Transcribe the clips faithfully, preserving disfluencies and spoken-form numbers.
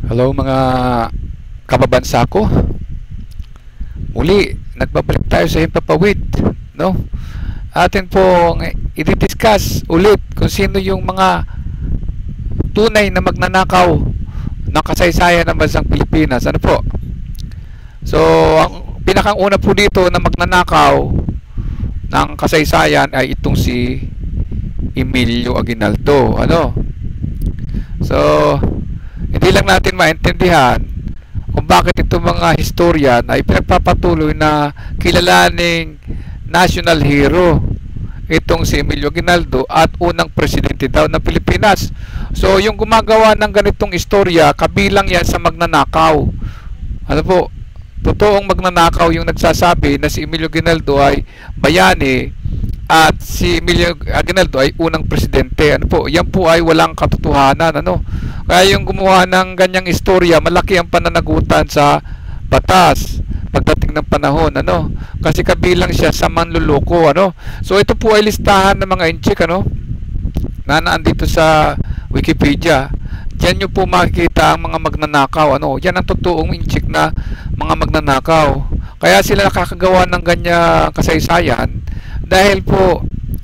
Hello mga kababansa ko. Muli, nagbabalik tayo sa Himpapawid, no? Atin pong i-discuss ulit kung sino yung mga tunay na magnanakaw ng kasaysayan ng bansang Pilipinas. Ano po? So, ang pinakang una po dito na magnanakaw ng kasaysayan ay itong si Emilio Aguinaldo. Ano? So, hindi lang natin maintindihan kung bakit itong mga historian ay pinagpapatuloy na kilalaning national hero itong si Emilio Aguinaldo at unang presidente daw ng Pilipinas. So, yung gumagawa ng ganitong istorya, kabilang yan sa magnanakaw. Ano po? Totoong magnanakaw yung nagsasabi na si Emilio Aguinaldo ay bayani at si Emilio Aguinaldo ay unang presidente. Ano po? Yan po ay walang katotohanan. Ano? Kaya yung gumawa ng ganyang istorya, malaki ang pananagutan sa batas pagdating ng panahon. Ano? Kasi kabilang siya sa manluloko. Ano? So ito po ay listahan ng mga INTSEK, ano? Na naandito sa Wikipedia. Diyan nyo po makikita ang mga magnanakaw. Ano? Yan ang totoong INTSEK na mga magnanakaw. Kaya sila nakakagawa ng ganyang kasaysayan dahil po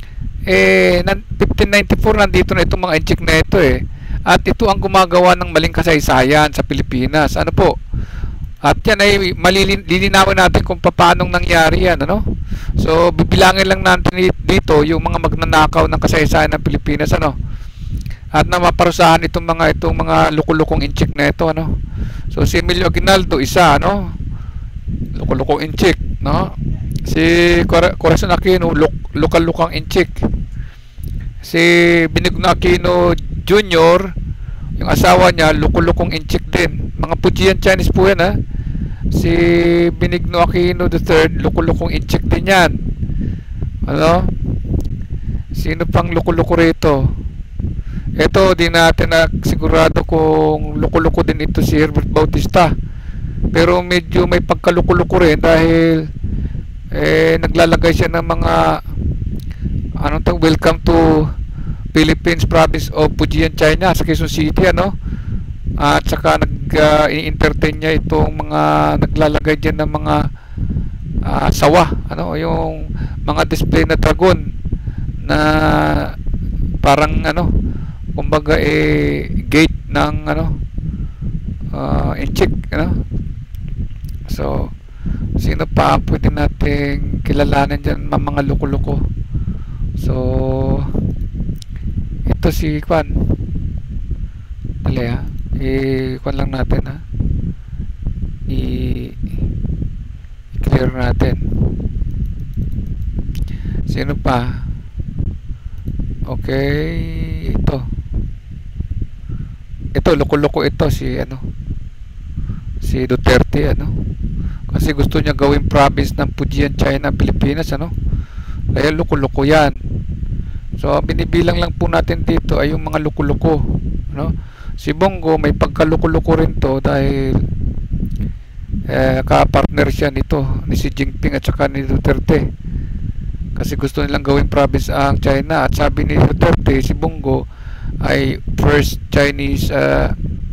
eh fifteen ninety-four nandito na itong mga INTSEK na ito eh. At ito ang gumagawa ng maling kasaysayan sa Pilipinas. Ano po? At yan ay malilinawin natin kung paanong nangyari yan. Ano? So, bibilangin lang natin dito yung mga magnanakaw ng kasaysayan ng Pilipinas. Ano? At na maparusahan itong mga itong mga lukulukong INTSEK na ito. Ano? So, si Emilio Aguinaldo, isa. Ano? Lukulukong INTSEK. No? Si Corazon Aquino, luk lukal-lukang INTSEK. Si Benigno Aquino Junior, yung asawa niya, lukulukong INTSEK din. Mga FUJIAN Chinese po yan, ha? Si Benigno Aquino the third, lukulukong INTSEK din yan. Ano? Sino pang lukuluko rito? Ito, di natin na sigurado kung lukuluko din ito si Herbert Bautista. Pero medyo may pagkalukuluko rin dahil eh, naglalagay siya ng mga anong tawag, welcome to Philippines province of Fujian, China, sa Quezon City, ano? At saka nag-entertain uh, niya itong mga naglalagay diyan ng mga uh, sawa, ano, yung mga display na dragon na parang ano, kumbaga eh gate ng ano uh, INTSEK, ano? So, sino pa pwede nating kilalanin diyan, mga luko-luko? So, ito si Kwan. Dali ha. I-Kwan lang natin ha. I-clear natin. Sino pa? Okay. Ito. Ito, loko-loko ito. Si ano? Si Duterte, ano? Kasi gusto niya gawing province ng Fujian, China, Pilipinas, ano? Kaya loko-loko yan. So, binibilang lang po natin dito ay yung mga luko-luko, no? Si Bongo may pagkaluko-luko rin to dahil eh, ka-partner siya nito ni Xi Jinping at saka ni Duterte. Kasi gusto nilang gawing province ang China. At sabi ni Duterte, si Bongo ay first Chinese uh,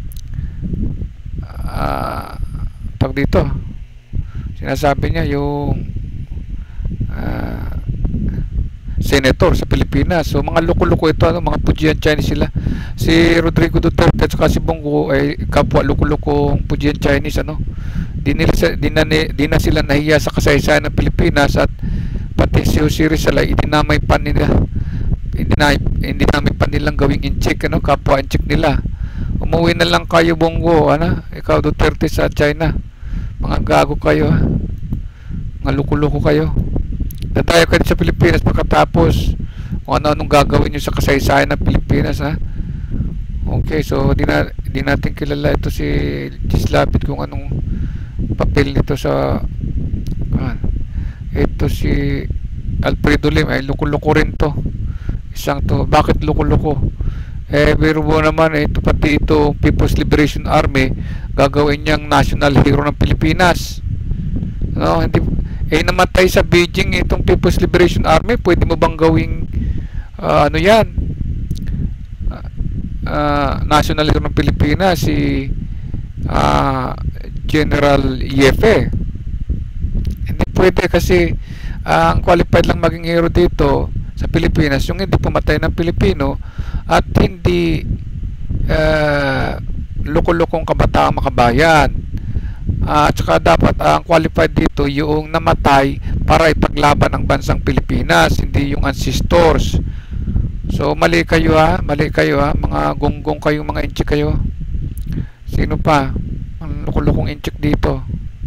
uh, tawag dito. Sinasabi niya yung uh, senator sa Pilipinas. So mga loko-loko ito, ano, mga Fujian Chinese sila. Si Rodrigo Duterte at saka si Bongo ay kapwa loko-lokong Fujian Chinese, ano. Di, nila, di, na, di na sila nahiya sa kasaysayan ng Pilipinas at pati si Jose Rizal ay idinamay pa nila. Idinamay, idinamay pa nilang gawing INTSEK, ano, kapwa INTSEK nila. Umuwi na lang kayo, Bongo, ano, ikaw Duterte sa China. Mga gago kayo, ha? Mga loko-loko kayo. Datayo kayo sa Pilipinas pagkatapos kung ano-anong gagawin nyo sa kasaysayan ng Pilipinas, ha? Okay, so di, na, di natin kilala ito si Gislapit kung anong papel nito sa ah, ito si Alfredo Lim ay loko-loko rin to. Isang to. Bakit loko-loko? Eh, biro mo naman eh, ito pati ito People's Liberation Army gagawin niyang national hero ng Pilipinas. No, hindi eh namatay sa Beijing itong People's Liberation Army. Pwede mo bang gawing uh, ano yan, uh, uh, national hero ng Pilipinas si uh, General Yefe. Hindi pwede kasi uh, ang qualified lang maging hero dito sa Pilipinas yung hindi pumatay ng Pilipino at hindi uh, loko-lokong kabataang makabayan. Uh, at saka dapat ang uh, qualified dito yung namatay para ipaglaban ang bansang Pilipinas, hindi yung ancestors. So mali kayo ha, mali kayo ha, mga gonggong kayo, mga inchik kayo. Sino pa? Ang loko-lokong inchik dito.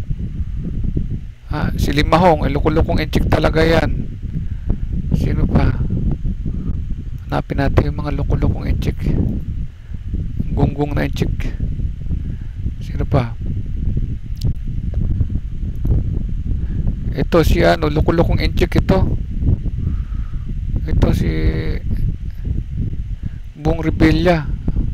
Ah, si Limahong, eh, loko-lokong inchik talaga yan. Sino pa? Hanapin natin yung mga loko-lokong inchik. Gonggong na inchik. Sino pa? Ito si ano, loko-lokong inchik ito. Ito si Bong Rebella.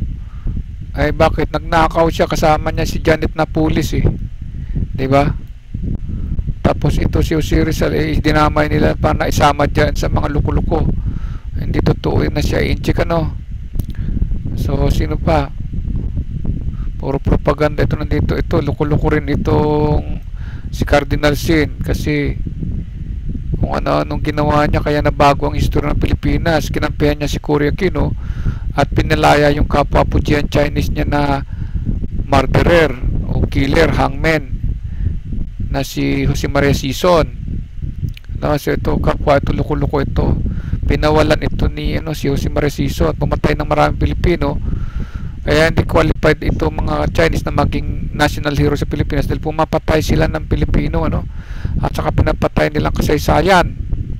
Ay bakit nagnakaw siya, kasama niya si Janet na pulis eh. 'Di ba? Tapos ito si Rizal eh, dinamay nila para isama diyan sa mga loko-loko. Hindi totoo na siya inchik ano. So sino pa? Puro propaganda ito nandito. Ito loko-loko rin itong si Cardinal Sin kasi kung ano-anong ginawa niya kaya nabago ang history ng Pilipinas. Kinampihan niya si Cory Aquino at pinalaya yung kapwa Fujian Chinese niya na murderer o killer, hangman na si Jose Maria Sison. No, so ito kapwa ito loko-loko ito. Pinawalan ito ni ano si Jose Maria Sison at pumatay ng maraming Pilipino. Kaya hindi qualified ito mga Chinese na maging national hero sa Pilipinas dahil pumapatay sila ng Pilipino ano, at saka pinapatay nilang kasaysayan.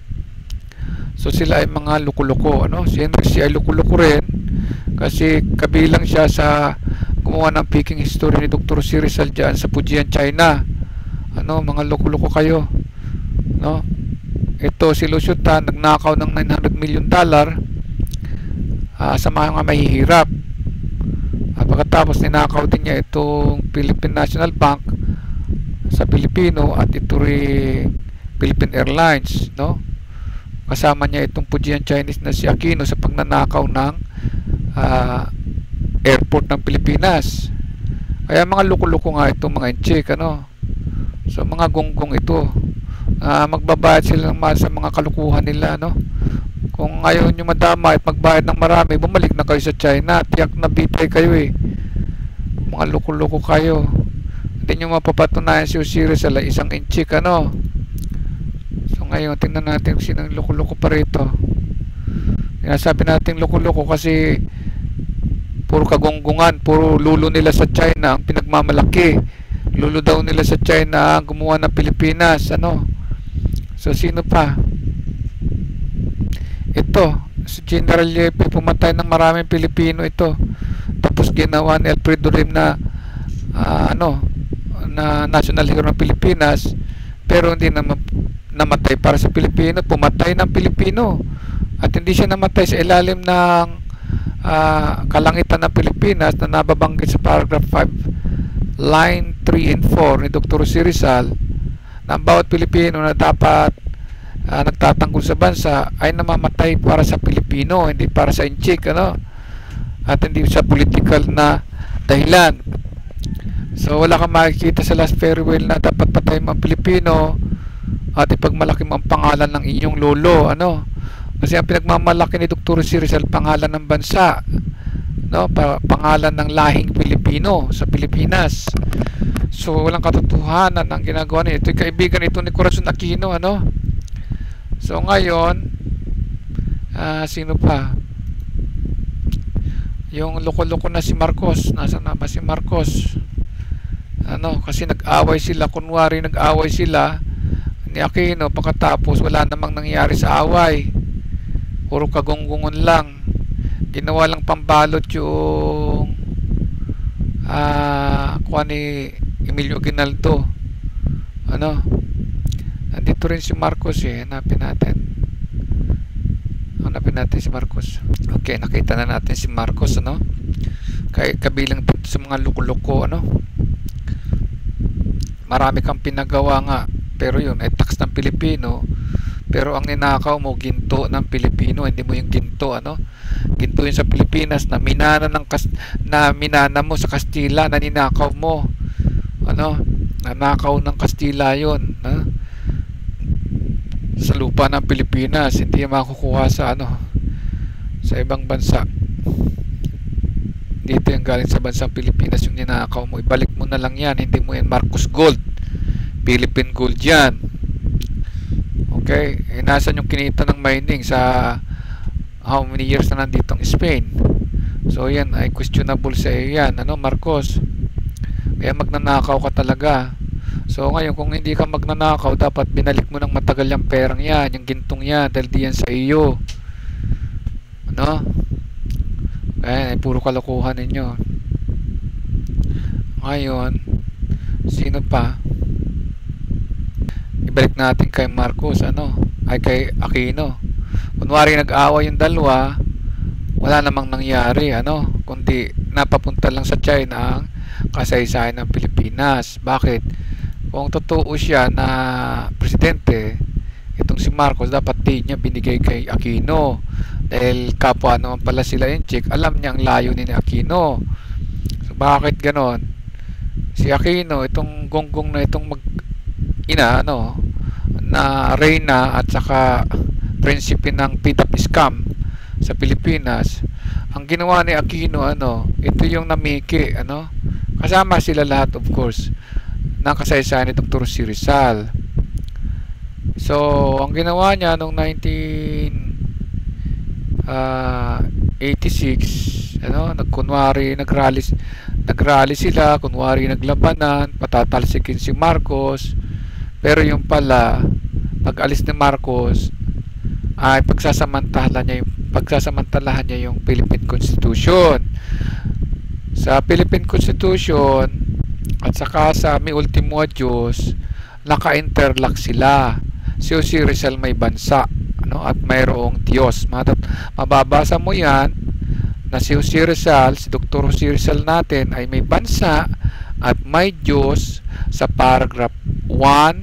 So sila ay mga loko-loko ano. Si Henry C ay loko-loko rin kasi kabilang siya sa gumawa ng Peking history ni Doctor C. Rizal dyan sa Fujian, China. Ano, mga loko-loko kayo no. Ito si Lucio Tan nagnakaw ng nine hundred million dollar uh, sa mga mahihirap. At pagkatapos ninakaw din niya itong Philippine National Bank sa Pilipino at ito rin Philippine Airlines no. Kasama niya itong Fujian Chinese na si Aquino sa pagnanakaw ng uh, airport ng Pilipinas. Kaya mga loko-loko nga itong mga inchik ano. So mga gonggong ito uh, magbabayad sila ng mahal sa mga kalukuhan nila no. Kung ayaw nyo madama at magbayad ng marami, bumalik na kayo sa China. Tiyak na bitay kayo eh. Mga loko-loko kayo. Hindi nyo mapapatunayan si Osiris ala isang inchik ano. So ngayon tingnan natin kung sinong loko-loko pa rito. Sinasabi natin loko-loko kasi puro kagonggongan, puro lulo nila sa China ang pinagmamalaki. Lulo daw nila sa China ang gumawa ng Pilipinas ano. So sino pa? Ito si General Yepe, pumatay ng maraming Pilipino ito. Tapos ginawa ni Alfredo Rim na uh, ano na national hero ng Pilipinas, pero hindi na namatay para sa Pilipino, pumatay ng Pilipino. At hindi siya namatay sa ilalim ng uh, kalangitan ng Pilipinas na nababanggit sa paragraph five line three and four ni Doctor C. Rizal na ang bawat Pilipino na dapat uh, nagtatanggol sa bansa ay namamatay para sa Pilipino, hindi para sa inchik ano, at hindi sa political na dahilan. So wala kang makikita sa last farewell na dapat patay mga Pilipino at ipagmalaki mo ang pangalan ng inyong lolo ano. Kasi ang pinagmamalaki ni Doctor C. Rizal pangalan ng bansa no, pa pangalan ng lahing Pilipino sa Pilipinas. So walang katotohanan ang ginagawa niya. Ito'y kaibigan ito ni Corazon Aquino ano. So ngayon uh, sino pa? Yung loko-loko na si Marcos. Nasaan na ba si Marcos? Ano, kasi nag-away sila, kunwari nag-away sila ni Aquino, pagkatapos wala namang nangyari sa away. Puro kagonggongon lang. Ginawa lang pambalot yung ah, uh, kuha ni Emilio Aguinaldo. Ano? Nandito rin si Marcos eh. Hanapin natin. Hanapin natin si Marcos. Okay, nakita na natin si Marcos ano. Kaya kabilang dito sa mga loko-loko ano. Marami kang pinagawa nga, pero yun ay tax ng Pilipino. Pero ang ninakaw mo ginto ng Pilipino, hindi mo yung ginto ano. ginto yun sa Pilipinas na minana ng kas na minana mo sa Kastila, na ninakaw mo, ano, nanakaw ng Kastila yun, ha? Sa lupa ng Pilipinas, hindi makukuha sa ano, sa ibang bansa. Dito yung galing sa bansang Pilipinas yung ninakaw mo, ibalik mo na lang yan, hindi mo yan Marcos Gold, Philippine Gold yan. Okay, eh, nasan yung kinita ng mining sa how many years na nandito ang Spain? So yan ay questionable sa iyo yan, ano Marcos, kaya magnanakaw ka talaga. So ngayon kung hindi ka magnanakaw, dapat binalik mo ng matagal yung perang yan, yung gintong yan, dahil di yan sa iyo, ano. Kaya ay puro kalokohan ninyo. Ngayon sino pa? Ibalik natin kay Marcos, ano, ay kay Aquino. Kunwari nag-away yung dalawa, wala namang nangyari, ano, kundi napapunta lang sa China ang kasaysayan ng Pilipinas. Bakit? Kung totoo siya na presidente, itong si Marcos, dapat din niya binigay kay Aquino, dahil kapwa naman pala sila INTSEK, alam niya ang layo ni Aquino. So bakit ganon? Si Aquino, itong Gonggong na itong mag ina, ano, na reyna at saka prinsipe ng P D A P scam sa Pilipinas, ang ginawa ni Aquino, ano, ito yung namiki, ano, kasama sila lahat of course ng kasaysayan ni Doktor si Rizal. So ang ginawa niya noong nineteen eighty-six, ano, nagkunwari nagrally nagrally sila, kunwari naglabanan, patatalsikin si Marcos. Pero yung pala, pag-alis ni Marcos ay pagsasamantalahan niya yung pagsasamantalahan niya yung Philippine Constitution. Sa Philippine Constitution at saka sa may Ultimo Adios, naka-interlock sila. Si Jose Rizal may bansa, ano, at mayroong Diyos. Mababasa mo yan na si Jose Rizal, si Doktor Jose Rizal natin ay may bansa at may Diyos sa paragraph one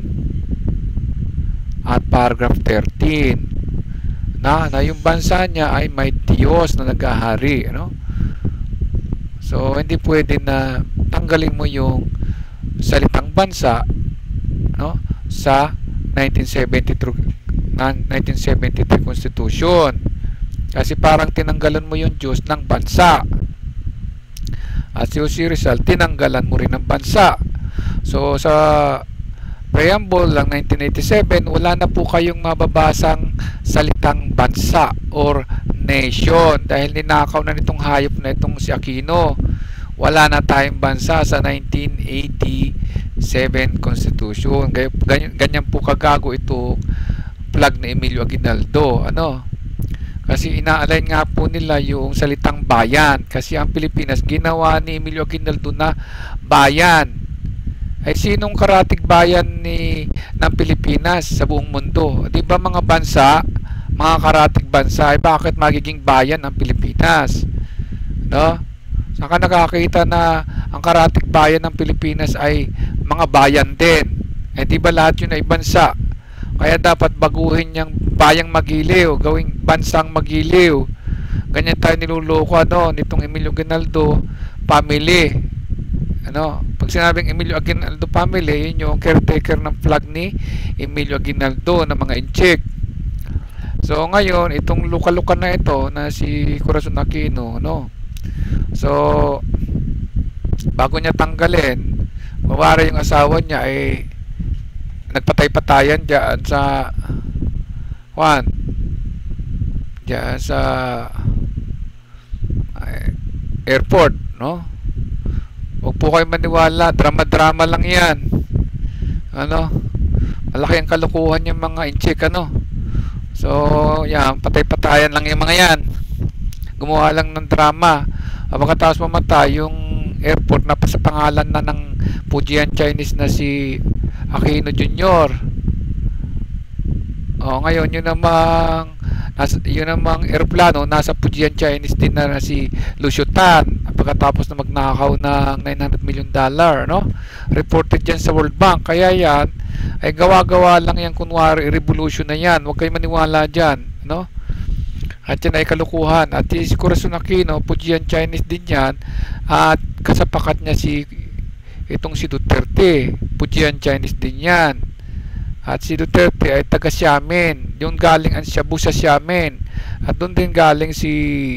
at paragraph thirteen, na, na yung bansa niya ay may Diyos na nag-ahari, ano? So hindi pwede na tanggalin mo yung salitang bansa, no, sa nineteen seventy-three Constitution, kasi parang tinanggalan mo yung Diyos ng bansa. At si Jose Rizal, tinanggalan mo rin ng bansa. So sa preamble lang nineteen eighty-seven, wala na po kayong mababasang salitang bansa or nation, dahil ninakaw na nitong hayop na itong si Aquino. Wala na tayong bansa sa nineteen eighty-seven Constitution. Ganyan, ganyan po kagago ito flag ni Emilio Aguinaldo, ano, kasi inaalay nga po nila yung salitang bayan, kasi ang Pilipinas ginawa ni Emilio Aguinaldo na bayan. Ay sinong karatig bayan ni ng Pilipinas sa buong mundo? Di ba mga bansa, mga karatig bansa, ay bakit magiging bayan ang Pilipinas? No? Saan ka nakakita na ang karatig bayan ng Pilipinas ay mga bayan din? Eh di ba lahat yun ay bansa? Kaya dapat baguhin yung bayang Magiliw, gawing bansang Magiliw. Ganyan tayo niluloko, ano, nitong Emilio Aguinaldo family. Ano, pag sinabing Emilio Aguinaldo family, yun yung caretaker ng flag ni Emilio Aguinaldo na mga INTSEK. So ngayon, itong luka-luka na ito na si Corazon Aquino, no, so bago niya tanggalin, mawari yung asawa niya ay nagpatay-patayan diyan sa Juan, diyan sa ay, airport, no. Huwag po kayo maniwala, drama-drama lang yan, ano, malaki ang kalukuhan yung mga INTSEK, ano. So yan, patay-patayan lang yung mga yan, gumawa lang ng drama. Pagkatapos mamatay yung airport na sa pangalan na ng Fujian Chinese na si Aquino Junior O ngayon yun namang nasa, yun namang aeroplano nasa Fujian Chinese din na, na si Lucio Tan, pagkatapos na magnakaw ng nine hundred million dollar, no? Reported yan sa World Bank. Kaya yan ay gawa-gawa lang yan, kunwari revolution na yan. Huwag kayo maniwala dyan, no? At yan ay kalukuhan. At si Corazon Aquino, Fujian Chinese din yan. At kasapakat niya si itong si Duterte, Fujian Chinese din yan. At si Duterte ay taga Xiamen. Yung galing ang Shabu sa Xiamen. At doon din galing si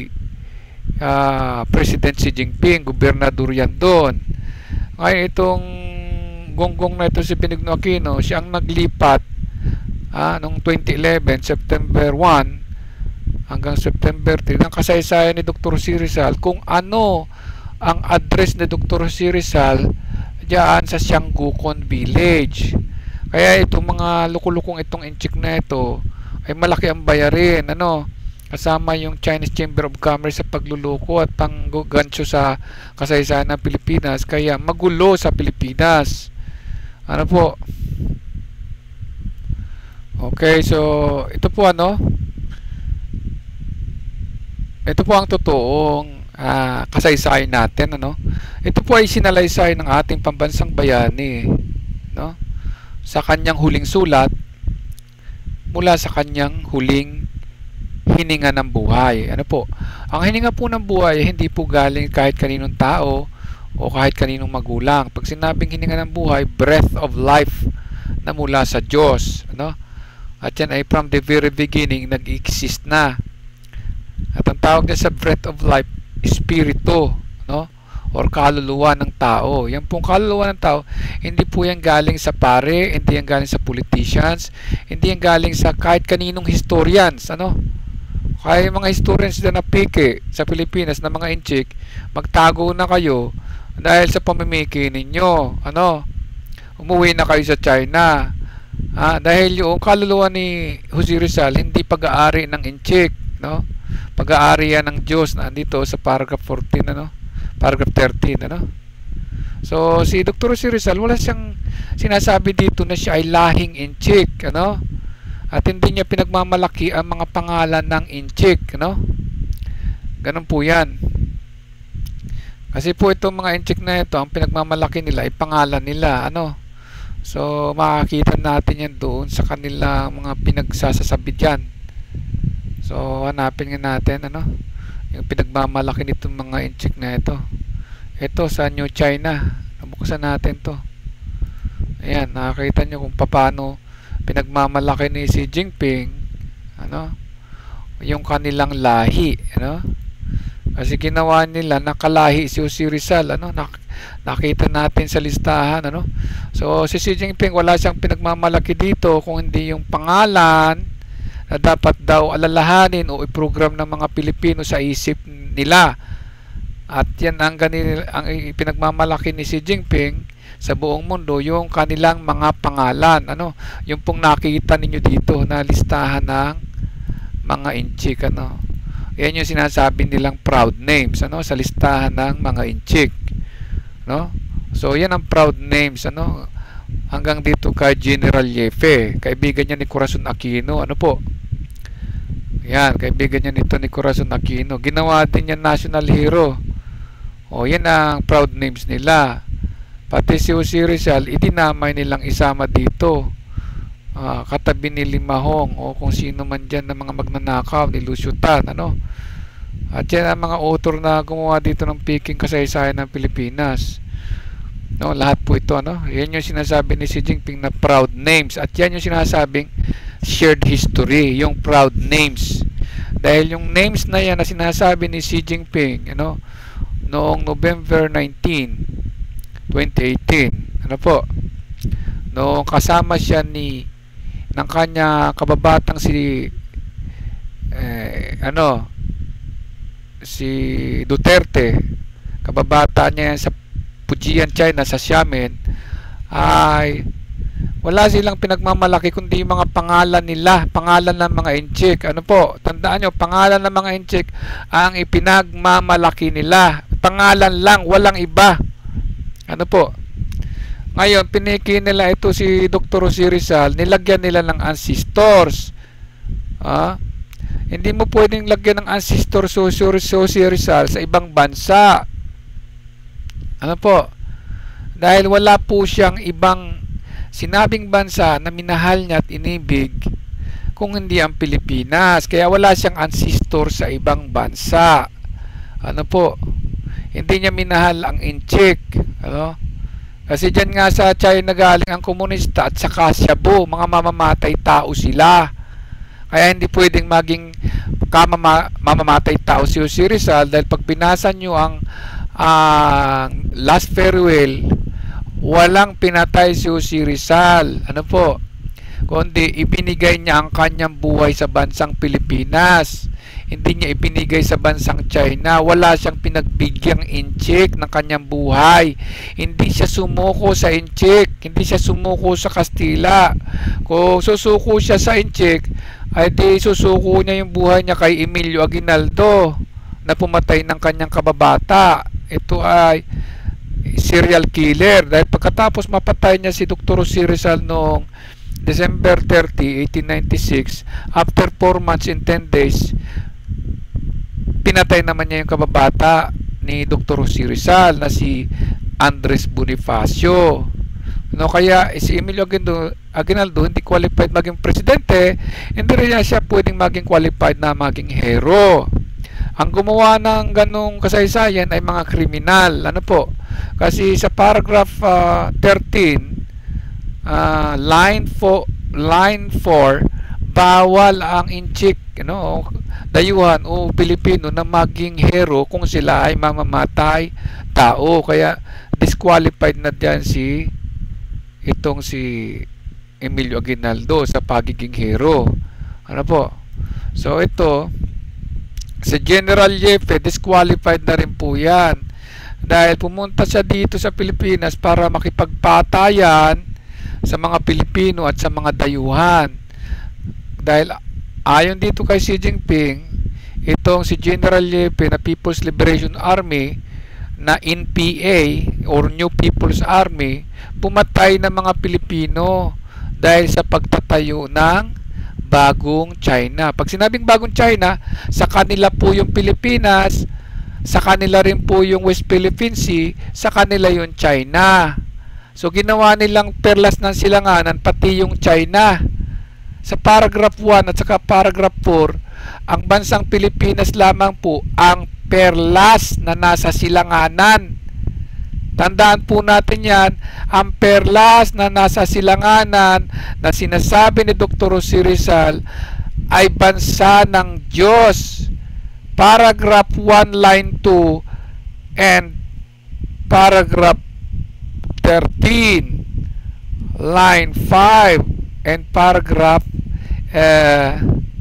uh, President Xi Jinping, gobernador yan doon. Ngayon itong Gonggong na ito si Benigno Aquino, siya ang naglipat ah, noong twenty eleven, September first hanggang September third ng kasaysayan ni Doctor C. Rizal kung ano ang address ni Doctor C. Rizal diyan sa Sianggukon Village. Kaya itong mga lukulukong itong inchik na ito ay malaki ang bayarin, ano, kasama yung Chinese Chamber of Commerce sa pagluluko at pang-gagantso sa kasaysayan ng Pilipinas, kaya magulo sa Pilipinas. Ano po? Okay, so ito po ano, ito po ang totoong uh, kasaysayan natin, ano. Ito po ay sinalaysay ng ating pambansang bayani, no, sa kanyang huling sulat mula sa kanyang huling hininga ng buhay. Ano po? Ang hininga po ng buhay hindi po galing kahit kaninong tao o kahit kaninong magulang. Pag sinabing hininga ng buhay, breath of life na mula sa Diyos, ano? At yan ay from the very beginning nag-exist na. At ang tawag niya sa breath of life, espiritu, no? Or kaluluwa ng tao. Yan pong kaluluwa ng tao, hindi po yan galing sa pare, hindi yan galing sa politicians, hindi yan galing sa kahit kaninong historians, ano? Kaya yung mga historians na napike sa Pilipinas na mga inchik, magtago na kayo dahil sa pamimiki ninyo, ano? Umuwi na kayo sa China. Ah, dahil yung kaluluwa ni Jose Rizal hindi pag-aari ng inchik, no? Pag-aari yan ng Diyos na andito sa paragraph fourteen, ano? Paragraph thirteen, ano? So si Doctor Jose Rizal wala siyang sinasabi dito na siya ay lahing inchik, ano? At hindi niya pinagmamalaki ang mga pangalan ng inchik, ano? Ganun po yan. Kasi po itong mga inchik na ito, ang pinagmamalaki nila ay pangalan nila, ano? So makakita natin yan doon sa kanilang mga pinagsasasabi dyan. So hanapin nga natin, ano, yung pinagmamalaki nitong mga inchik na ito. Ito sa New China. Nabuksan natin to. Ayan, nakakita nyo kung paano pinagmamalaki ni Xi Jinping, ano, yung kanilang lahi, ano. Kasi ginawa nila nakalahi si Jose Rizal, ano, nak nakita natin sa listahan, ano. So si Xi Jinping wala siyang pinagmamalaki dito kung hindi yung pangalan na dapat daw alalahanin o i-program ng mga Pilipino sa isip nila. At yan ang ganil, ang pinagmamalaki ni Xi Jinping sa buong mundo, yung kanilang mga pangalan, ano, yung pong nakita ninyo dito na listahan ng mga inchik, ano. Yan yung sinasabi nilang proud names, ano, sa listahan ng mga inchik, no. So yan ang proud names, ano, hanggang dito kay General Yefe, kaibigan niya ni Corazon Aquino, ano po. Yan, kaibigan niya nito ni Corazon Aquino, ginawa din niya national hero. O yan ang proud names nila. Pati si Jose Rizal idinamay nilang isama dito, uh, katabi ni Limahong o kung sino man dyan ng mga magnanakaw, ni Lusyutan, ano. At yan ang mga author na gumawa dito ng piking kasaysayan ng Pilipinas, no, lahat po ito, ano. Yan yung sinasabi ni Xi Jinping na proud names. At yan yung sinasabing shared history, yung proud names. Dahil yung names na yan na sinasabi ni Xi Jinping, ano, noong November nineteenth, twenty eighteen, ano po, noong kasama siya ni ng kanya kababatang si eh, ano si Duterte, kababata niya sa Fujian, China, sa Xiamen, ay wala silang pinagmamalaki kundi yung mga pangalan nila, pangalan ng mga inchik, ano po, tandaan nyo, pangalan ng mga inchik ang ipinagmamalaki nila, pangalan lang, walang iba. Ano po? Ngayon, piniki nila ito si Doctor Jose Rizal, nilagyan nila ng ancestors. Ah? Hindi mo pwedeng lagyan ng ancestors Jose Rizal sa ibang bansa. Ano po? Dahil wala po siyang ibang sinabing bansa na minahal niya at inibig, kung hindi ang Pilipinas. Kaya wala siyang ancestor sa ibang bansa. Ano po? Hindi niya minahal ang INTSEK. Ano? Kasi dyan nga sa China galing ang komunista at saka Shabu, mga mamamatay tao sila. Kaya hindi pwedeng maging kamama, mamamatay tao si Jose Rizal, dahil pag binasa nyo ang uh, last farewell, walang pinatay si Jose Rizal. Ano po? Kundi ibinigay niya ang kanyang buhay sa bansang Pilipinas. Hindi niya ibinigay sa bansang China. Wala siyang pinagbigyan INTSEK ng kanyang buhay. Hindi siya sumuko sa INTSEK. Hindi siya sumuko sa Kastila. Kung susuko siya sa INTSEK, ay di susuko niya yung buhay niya kay Emilio Aguinaldo na pumatay ng kanyang kababata. Ito ay serial killer. Dahil pagkatapos mapatay niya si Doctor Jose Rizal noong December thirtieth, eighteen ninety-six, after four months and ten days, pinatay naman niya yung kababata ni Doctor Jose Rizal na si Andres Bonifacio. No, kaya si Emilio Aguinaldo, Aguinaldo hindi qualified maging presidente, hindi rin siya pwedeng maging qualified na maging hero. Ang gumawa ng ganong kasaysayan ay mga kriminal. Ano po? Kasi sa paragraph uh, thirteen, uh, line four, line four, bawal ang INTSEK, you know, dayuhan o Pilipino na maging hero kung sila ay mamamatay tao. Kaya disqualified na diyan si itong si Emilio Aguinaldo sa pagiging hero. Ano po? So ito, si General Jefe, disqualified na rin po yan. Dahil pumunta siya dito sa Pilipinas para makipagpatayan sa mga Pilipino at sa mga dayuhan. Dahil ayon dito kay Xi Jinping, itong si General Jefe na People's Liberation Army na N P A or New People's Army, pumatay ng mga Pilipino dahil sa pagtatayo ng bagong China. Pag sinabing bagong China, sa kanila po yung Pilipinas, sa kanila rin po yung West Philippine Sea, sa kanila yung China. So ginawa nilang perlas ng silanganan pati yung China. Sa paragraph one at saka paragraph four, ang bansang Pilipinas lamang po ang perlas na nasa silanganan. Tandaan po natin yan, ang perlas na nasa silanganan na sinasabi ni Doctor Jose Rizal ay bansa ng Diyos. Paragraph one, line two and paragraph thirteen, line five and paragraph uh,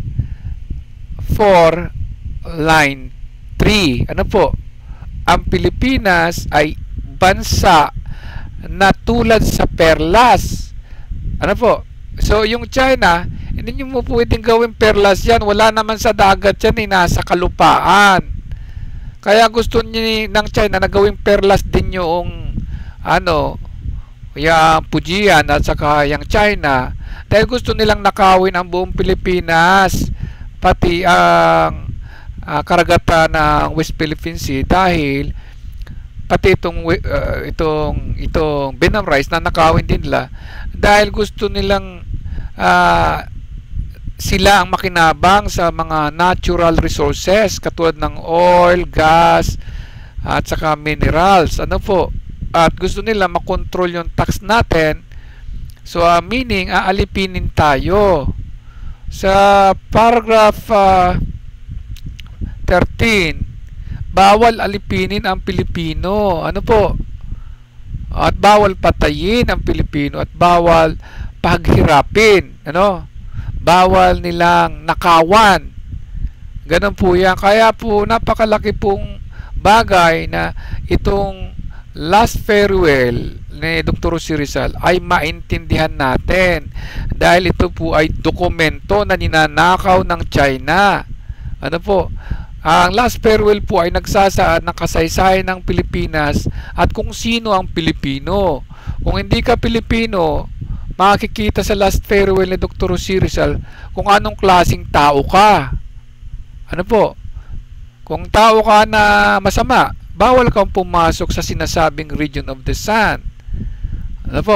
four, line three. Ano po? Ang Pilipinas ay bansa na tulad sa perlas. Ano po? So yung China, hindi nyo mo pwedeng gawin perlas yan. Wala naman sa dagat yan, eh, nasa kalupaan. Kaya gusto niyo ng China na gawing perlas din yung ano, yung Fujian at saka yung China, dahil gusto nilang nakawin ang buong Pilipinas, pati ang uh, karagatan ng West Philippine Sea, dahil pati itong uh, itong itong Benam Rice na nakawin din nila, dahil gusto nilang uh, sila ang makinabang sa mga natural resources katulad ng oil, gas at saka minerals. Ano po? At gusto nila makontrol yung tax natin. So uh, meaning aalipinin tayo. Sa paragraph uh, thirteen, bawal alipinin ang Pilipino. Ano po? At bawal patayin ang Pilipino at bawal paghirapin. Ano? Bawal nilang nakawan. Ganun po yan. Kaya po napakalaki pong bagay na itong last farewell ni Doctor Jose Rizal ay maintindihan natin, dahil ito po ay dokumento na ninanakaw ng China. Ano po? Ang last farewell po ay nagsasaad ng kasaysayan ng Pilipinas at kung sino ang Pilipino. Kung hindi ka Pilipino, makikita sa last farewell ni Doctor Jose Rizal kung anong klaseng tao ka. Ano po? Kung tao ka na masama, bawal kang pumasok sa sinasabing region of the sun. Ano po?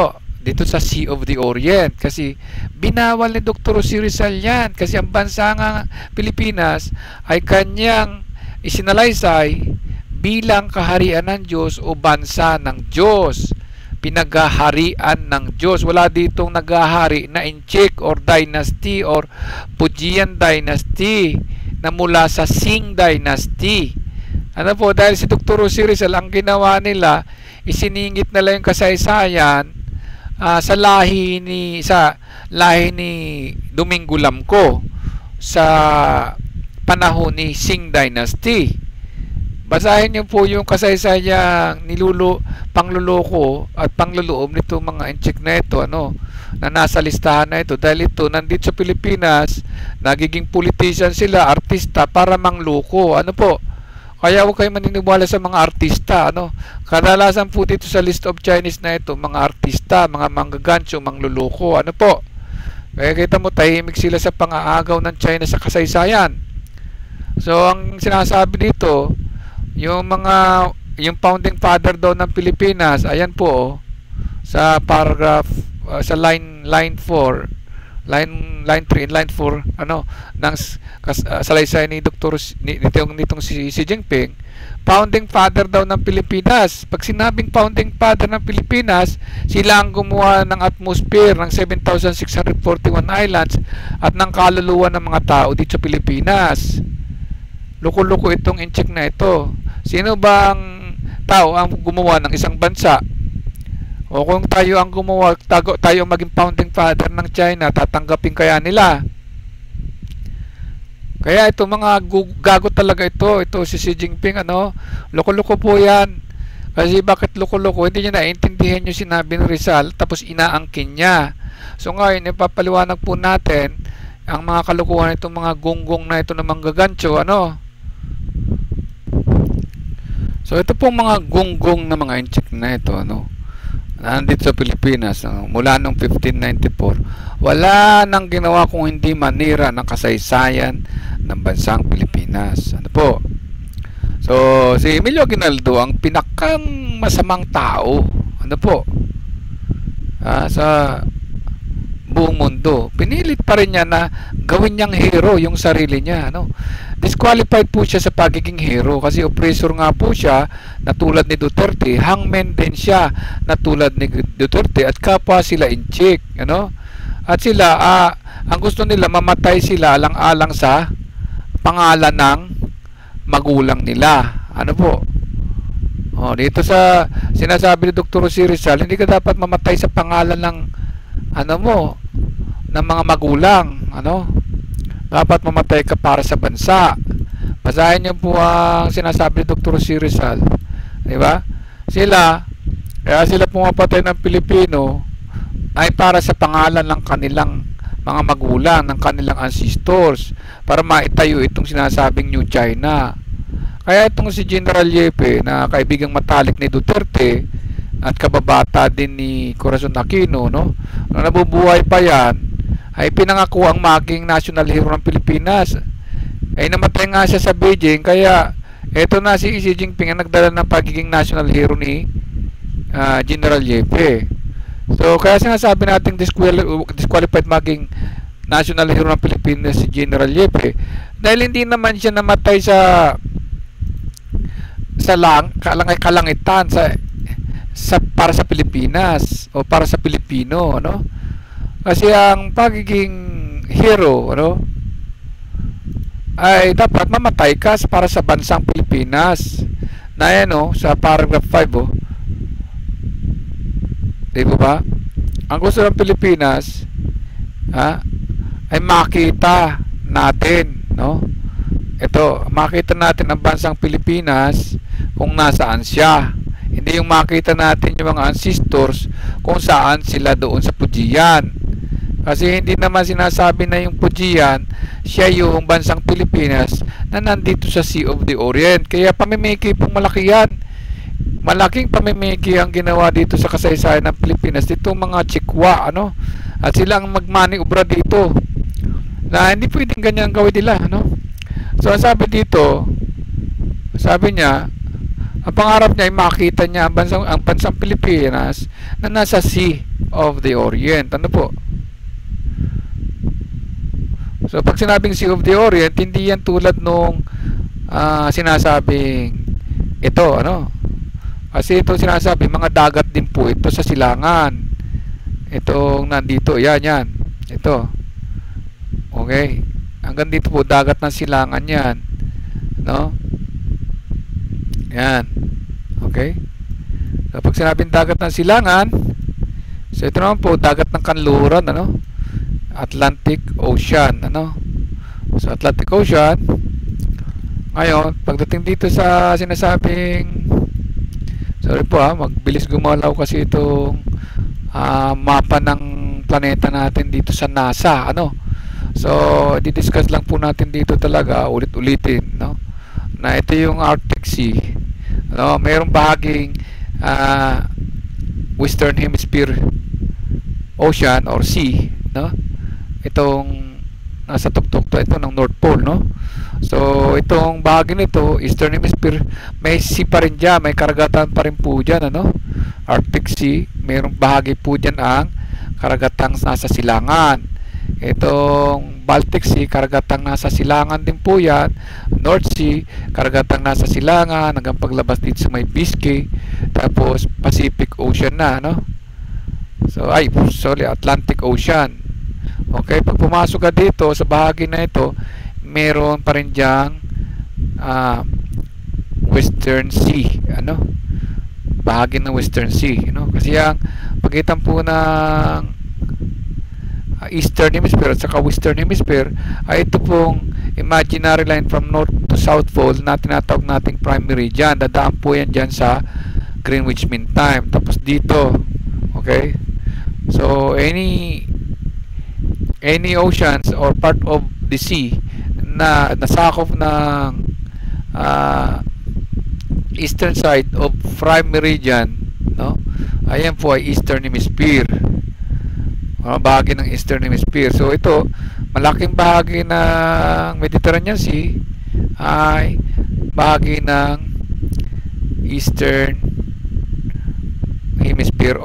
dito sa Sea of the Orient, kasi binawal ni Doctor Rizal yan, kasi ang bansa nga Pilipinas ay kanyang isinalaysay bilang kaharian ng Diyos o bansa ng Diyos, pinaghaharian ng Diyos. Wala ditong naghahari na INTSEK or dynasty or FUJIAN dynasty na mula sa Sing dynasty. Ano po, dahil si Doctor Rizal, ang ginawa nila, isiningit nila yung kasaysayan uh, sa lahi ni sa lahi ni Domingo Lamco sa panahon ni Sing dynasty. Basahin niyo po yung kasaysayang nilulo, pangluloko at pangluloob nito mga INTSEK na ito, ano, na nasa listahan na ito, dahil ito nandito sa Pilipinas, nagiging politician sila, artista para mangloko, ano po. Kaya huwag kayo maniniwala sa mga artista, ano. Kadalasan po dito sa list of Chinese na ito, mga artista, mga mang-gagantso, mangluloko, ano po. Kaya kita mo, tahimik sila sa pang-aagaw ng China sa kasaysayan. So ang sinasabi dito, yung mga yung founding father daw ng Pilipinas, ayan po sa paragraph uh, sa line line four, line line three and line four, ano, ng uh, salaysay ni Doktor nitong nitong si Xi Jinping, founding father daw ng Pilipinas. Pag sinabing founding father ng Pilipinas, sila ang gumawa ng atmosphere ng seven thousand six hundred forty-one islands at ng kaluluwa ng mga tao dito sa Pilipinas. Loko-loko itong INTSEK na ito. Sino bang tao ang gumawa ng isang bansa? O kung tayo ang gumawa, tago, tayo ang maging founding father ng China, tatanggapin kaya nila? Kaya ito mga gago talaga ito. Ito si Xi Jinping, ano, loko-loko po yan. Kasi bakit loko-loko? Hindi niya naiintindihan yung sinabi ni Rizal, tapos inaangkin niya. So ngayon, ipapaliwanag po natin ang mga kalukuhan itong mga gonggong na ito na mang-gagantso, ano. So ito pong mga gonggong na mga INTSEK na ito, ano, nandito sa Pilipinas, ano, mula noong fifteen ninety-four, wala nang ginawa kung hindi manira ng kasaysayan ng bansang Pilipinas, ano po. So si Emilio Aguinaldo ang pinakang masamang tao, ano po, ah, sa buong mundo. Pinilit pa rin niya na gawin niyang hero yung sarili niya, ano. Disqualified po siya sa pagiging hero kasi oppressor nga po siya na tulad ni Duterte, hangman din siya na tulad ni Duterte, at kapwa sila INTSEK, ano. At sila, ah, ang gusto nila, mamatay sila alang-alang sa pangalan ng magulang nila, ano po. Oh, dito sa sinasabi ni Doktor Rizal, hindi ka dapat mamatay sa pangalan ng ano mo, ng mga magulang, ano. Dapat mamatay ka para sa bansa. Basahin niyo po ang sinasabi ni Doktor Rizal, di ba? Sila, kaya sila pumapatay ng Pilipino ay para sa pangalan ng kanilang mga magulang, ng kanilang ancestors, para maitayo itong sinasabing New China. Kaya itong si General Yepe, na kaibigang matalik ni Duterte at kababata din ni Corazon Aquino, no, nung nabubuhay pa yan, ay pinangako ang maging national hero ng Pilipinas. Ay namatay nga siya sa Beijing, kaya eto na si Xi Jinping ang nagdala ng pagiging national hero ni uh, General Yepe. So kaya sinasabi natin disqual disqualified maging national hero ng Pilipinas si General Yepe, dahil hindi naman siya namatay sa sa lang kalangay kalangitan sa sa para sa Pilipinas o para sa Pilipino, ano. Kasi ang pagiging hero, ano, ay dapat mamatay ka para sa bansang Pilipinas. Na yan, oh, sa paragraph five, oh. Di ba? Ang gusto ng Pilipinas, ha, ay makita natin, no? Ito, makita natin ang bansang Pilipinas kung nasaan siya. Hindi yung makita natin yung mga ancestors kung saan sila doon sa FUJIAN. Kasi hindi naman sinasabi na yung FUJIAN siya yung bansang Pilipinas na nandito sa Sea of the Orient. Kaya pamimiki pong malaki yan. Malaking pamimiki ang ginawa dito sa kasaysayan ng Pilipinas. Dito mga Chikwa, ano? At sila ang magmaniobra dito. Na hindi pwedeng ganyan gawin nila, ano? So sabi dito, sabi niya, ang pangarap niya ay makita niya ang bansang, ang bansang Pilipinas na nasa Sea of the Orient. Ano po? So pag sinabing Sea of the Orient, hindi yan tulad nung uh, sinasabing ito, ano? Kasi ito sinasabi, mga dagat din po ito sa silangan. Itong nandito, yan, yan. Ito. Okay. Hanggang dito po, dagat ng silangan yan. No? Yan. Okay. So pag sinabing dagat ng silangan, so ito naman po, dagat ng kanluran, ano? Atlantic Ocean, ano? So Atlantic Ocean. Ngayon, pagdating dito sa sinasabing, sorry po ha, magbilis gumalaw kasi itong uh, mapa ng planeta natin dito sa NASA, ano? So di-discuss lang po natin dito talaga, ulit-ulitin, no? Na ito yung Arctic Sea, ano? Mayroong bahaging uh, Western Hemisphere Ocean or Sea, no? Itong nasa tuktok to, ito ng North Pole, no? So itong bahagi nito, Eastern Hemisphere, may sea pa rin dyan, may karagatan pa rin po dyan, ano? Arctic Sea, mayroong bahagi po dyan ang karagatang nasa silangan. Itong Baltic Sea, karagatang nasa silangan din po yan. North Sea, karagatang nasa silangan hanggang paglabas dito sa may Biscay. Tapos Pacific Ocean na, no? So ay, sorry, Atlantic Ocean. Okay, pag pumasok ka dito sa bahagi na ito, meron pa rin diyang uh, Western Sea, ano? Bahagi ng Western Sea, you know? Kasi ang pagitan po ng uh, Eastern Hemisphere at saka Western Hemisphere ay ito pong imaginary line from North to South Pole na tinatawag nating prime meridian. Dadaan po yan dyan sa Greenwich Mean Time. Tapos dito, okay? So any any oceans or part of the sea na nasakop ng uh, eastern side of prime meridian, no? Ayan po ay Eastern Hemisphere, uh, bahagi ng Eastern Hemisphere. So ito, malaking bahagi ng Mediterranean Sea ay bahagi ng Eastern Hemisphere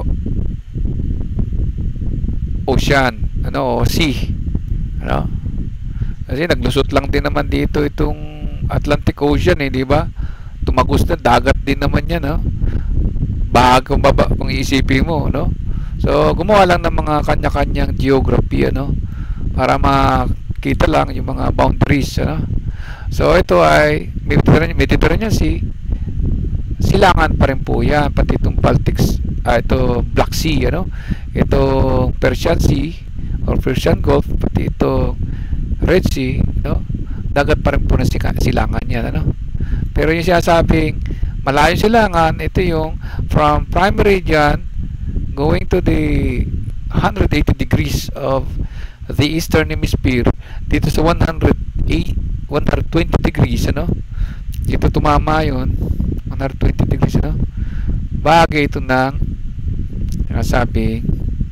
Ocean, ano, o sea, ano? Kasi naglusot lang din naman dito itong Atlantic Ocean, eh, di ba? Tumagos na, dagat din naman yan, no? Bahag kung baba, kung iisipin mo, no? So gumawa lang ng mga kanya-kanyang geography, ano, para makita lang yung mga boundaries, ano? So ito ay Mediterranean, Mediterranean Sea, silangan pa rin po yan, pati itong Baltic, ah, ito Black Sea, ano? Ito Persian Sea or Persian Gulf, pati ito Red Sea, no? Dagat pa rin po ng silangan yan, ano? Pero yung sinasabing malayo silangan, ito yung from prime meridian going to the one hundred eighty degrees of the Eastern Hemisphere dito sa one hundred eight, one hundred twenty degrees, ano? Dito tumama yun, one hundred twenty degrees, ano? Bagay ito ng sinasabing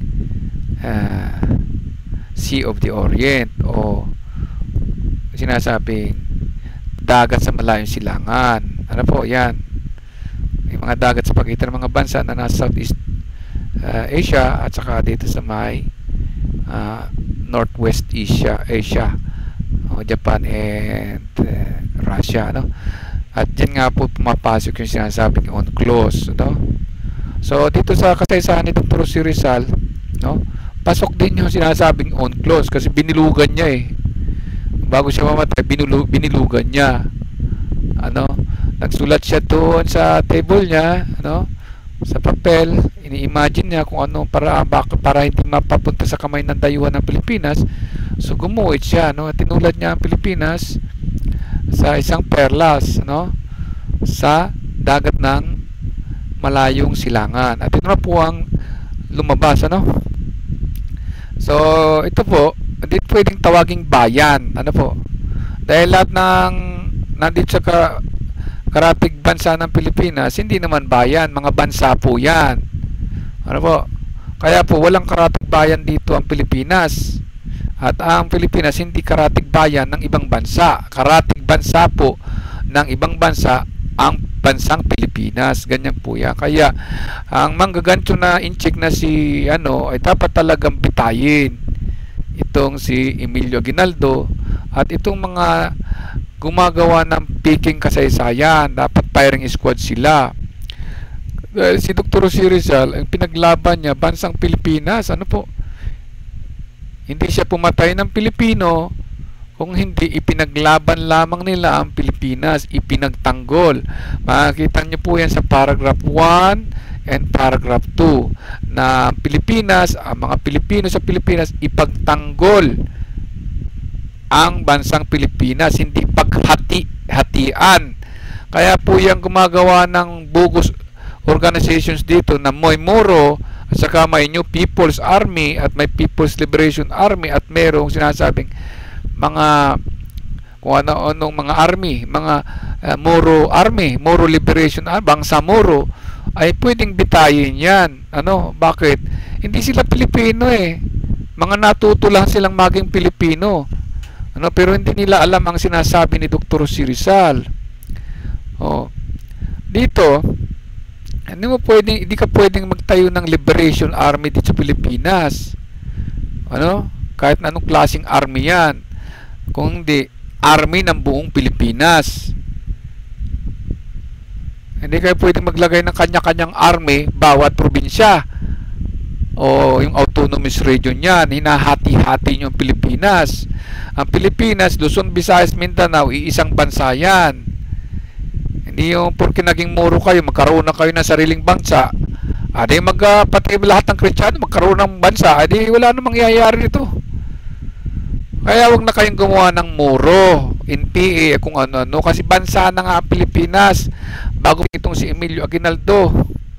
uh, Sea of the Orient o sinasabing dagat sa malayong silangan. Ano po yan? May mga dagat sa pagitan ng mga bansa na nasa Southeast uh, Asia at saka dito sa may uh, Northwest Asia, Asia o Japan and uh, Russia, no? At dyan nga po pumapasok yung sinasabing on-close, no? So dito sa kasaysayan ni Doctor Rizal, no, pasok din yung sinasabing on-close kasi binilugan niya, eh. Bago siya mamatay, binulu binilugan niya, ano, nagsulat siya doon sa table niya, ano, sa papel, ini-imagine niya kung ano para, para hindi mapapunta sa kamay ng dayuhan ng Pilipinas. So gumuhit siya, no, tinulad niya ang Pilipinas sa isang perlas, no, sa dagat ng malayong silangan. At ito na po ang lumabas, ano. So ito po, hindi pwedeng tawaging bayan, ano po, dahil lahat ng nandito sa ka, karatig bansa ng Pilipinas, hindi naman bayan, mga bansa po yan, ano po. Kaya po walang karatig bayan dito ang Pilipinas, at ang Pilipinas hindi karatig bayan ng ibang bansa. Karatig bansa po ng ibang bansa ang bansang Pilipinas. Ganyan po yan. Kaya ang manggagancho na incheck na si ano ay dapat talagang bitayin itong si Emilio Aguinaldo at itong mga gumagawa ng peking kasaysayan. Dapat firing squad sila. Dahil si Doktor Rizal, ang pinaglaban niya bansang Pilipinas. Ano po? Hindi siya pumatay ng Pilipino, kung hindi ipinaglaban lamang nila ang Pilipinas, ipinagtanggol. Makikita niyo po yan sa paragraph one and paragraph two na Pilipinas, ang mga Pilipino sa Pilipinas ipagtanggol ang bansang Pilipinas, hindi paghati-hatian. Kaya po yung gumagawa ng bogus organizations dito na may Moro at saka may New People's Army at may People's Liberation Army at merong sinasabing mga kung ano-anong mga army, mga uh, Moro Army, Moro Liberation Army, bangsa Moro, ay pwedeng bitayin yan. Ano? Bakit? Hindi sila Pilipino eh. Mga natuto lang silang maging Pilipino. Ano? Pero hindi nila alam ang sinasabi ni Doktor Rizal. Oh. Dito, hindi mo pwedeng, hindi ka pwedeng magtayo ng Liberation Army dito sa Pilipinas. Ano? Kahit na anong klaseng army yan. Kung hindi, army ng buong Pilipinas. Hindi kayo pwedeng maglagay ng kanya-kanyang army bawat probinsya o yung autonomous region yan. Hinahati-hati nyo ang Pilipinas. Ang Pilipinas, Luzon, Visayas, Mindanao, iisang bansa yan. Hindi yung porque naging Moro kayo, magkaroon na kayo ng sariling bansa. Adi magpatay uh, lahat ng Kristiyano, magkaroon ng bansa. Adi wala namang mangyayari nito. Kaya wag na kayong gumawa ng Moro, N P A, kung ano-ano. Kasi bansa na nga Pilipinas bago itong si Emilio Aguinaldo.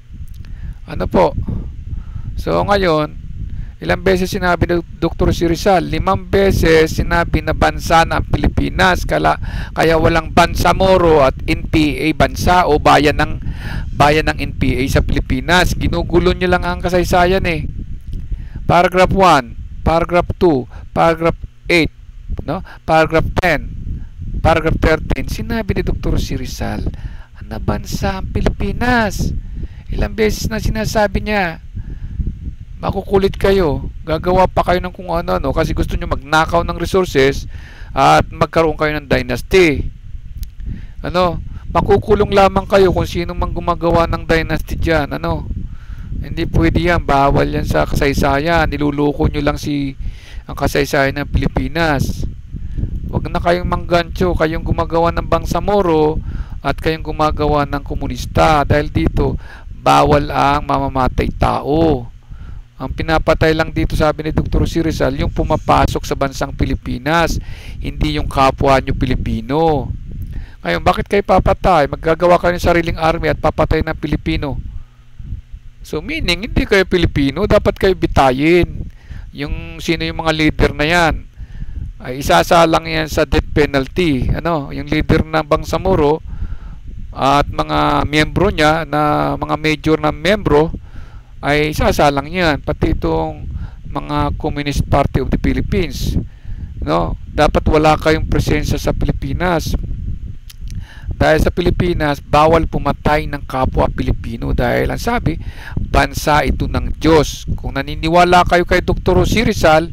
Ano po? So ngayon, ilang beses sinabi ng Doktor Rizal? Limang beses sinabi na bansa na Pilipinas. Kaya, kaya walang bansa Moro at N P A bansa o bayan ng, bayan ng N P A sa Pilipinas. Ginugulo nyo lang ang kasaysayan eh. Paragraph one, paragraph two, paragraph eight, no? Paragraph ten, paragraph thirteen, sinabi ni Doktor Rizal na bansa ang Pilipinas. Ilang beses na sinasabi niya. Makukulit kayo, gagawa pa kayo ng kung ano, no? Kasi gusto nyo magnakaw ng resources at magkaroon kayo ng dynasty. Ano? Makukulong lamang kayo kung sino mang gumagawa ng dynasty dyan. Ano? Hindi pwede yan, bawal yan sa kasaysayan. Niluluko nyo lang si ang kasaysayan ng Pilipinas. Huwag na kayong manggancho, kayong gumagawa ng bangsa Moro at kayong gumagawa ng komunista. Dahil dito, bawal ang mamamatay tao. Ang pinapatay lang dito, sabi ni Doktor Rizal, yung pumapasok sa bansang Pilipinas, hindi yung kapwa nyo Pilipino. Ngayon, bakit kayo papatay? Maggagawa kayo ng sariling army at papatay ng Pilipino. So, meaning, hindi kayo Pilipino, dapat kayo bitayin. Yung sino yung mga leader na yan ay isasalang yan sa death penalty. Ano, yung leader ng bangsa Moro at mga miyembro niya na mga major na miyembro ay isasalang yan, pati itong mga Communist Party of the Philippines. No, dapat wala kayong presensya sa Pilipinas. Dahil sa Pilipinas, bawal pumatay ng kapwa Pilipino dahil ang sabi, bansa ito ng Diyos. Kung naniniwala kayo kay Doktor Rizal,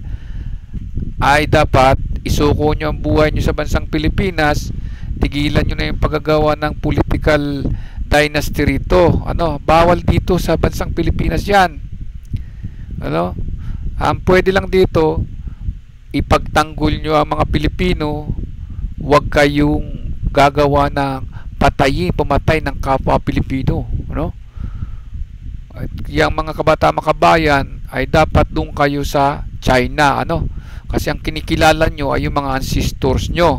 ay dapat isuko nyo ang buhay nyo sa bansang Pilipinas, tigilan nyo na yung paggagawa ng political dynasty rito. Ano, bawal dito sa bansang Pilipinas yan. Ano, ang pwede lang dito, ipagtanggol nyo ang mga Pilipino, huwag kayong gagawa ng patayin, pumatay ng kapwa Pilipino. Ano? At yung mga kabata makabayan ay dapat doon kayo sa China. Ano? Kasi ang kinikilala nyo ay yung mga ancestors nyo.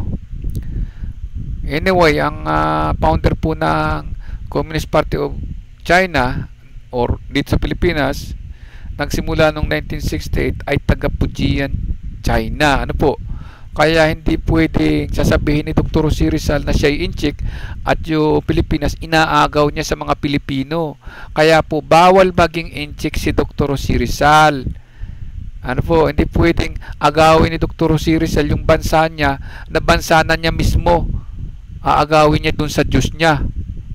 Anyway, ang uh, founder po ng Communist Party of China or dito sa Pilipinas, nagsimula noong nineteen sixty-eight ay taga FUJIAN, China. Ano po? Kaya hindi pwedeng sasabihin ni Doktor Rizal na siya ay INTSEK at yung Pilipinas inaagaw niya sa mga Pilipino. Kaya po bawal maging INTSEK si Doktor Rizal. Ano po, hindi pwedeng agawin ni Doktor Rizal yung bansa niya na bansa na niya mismo. Aagawin niya dun sa Diyos niya.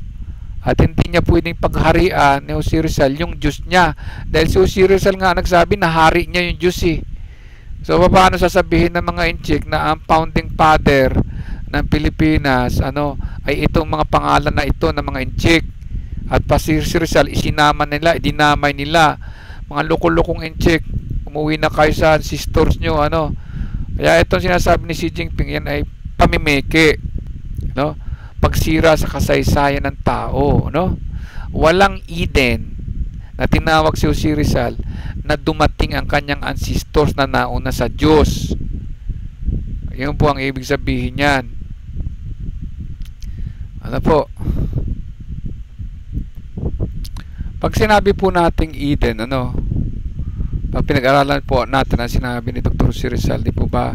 At hindi niya pwedeng pagharian ni Jose Rizal yung Diyos niya. Dahil si Jose Rizal nga nagsabi na hari niya yung Diyos eh. So paano sasabihin ng mga INTSEK na ang founding father ng Pilipinas ano ay itong mga pangalan na ito ng mga INTSEK, at pa si Rizal isinama nila, idinamay nila. Mga loko-lokong INTSEK, umuwi na kayo sa sisters nyo ano. Kaya itong sinasabi ni Xi Jinping, yan ay pamimeke, no? Pagsira sa kasaysayan ng tao, no? Walang Eden na tinawag si Jose Rizal na dumating ang kanyang ancestors na nauna sa Diyos. Yun po ang ibig sabihin niyan. Ano po? Pag sinabi po nating Eden, ano? Pag pinag-aralan po natin ang sinabi ni Doctor Jose Rizal, di po ba?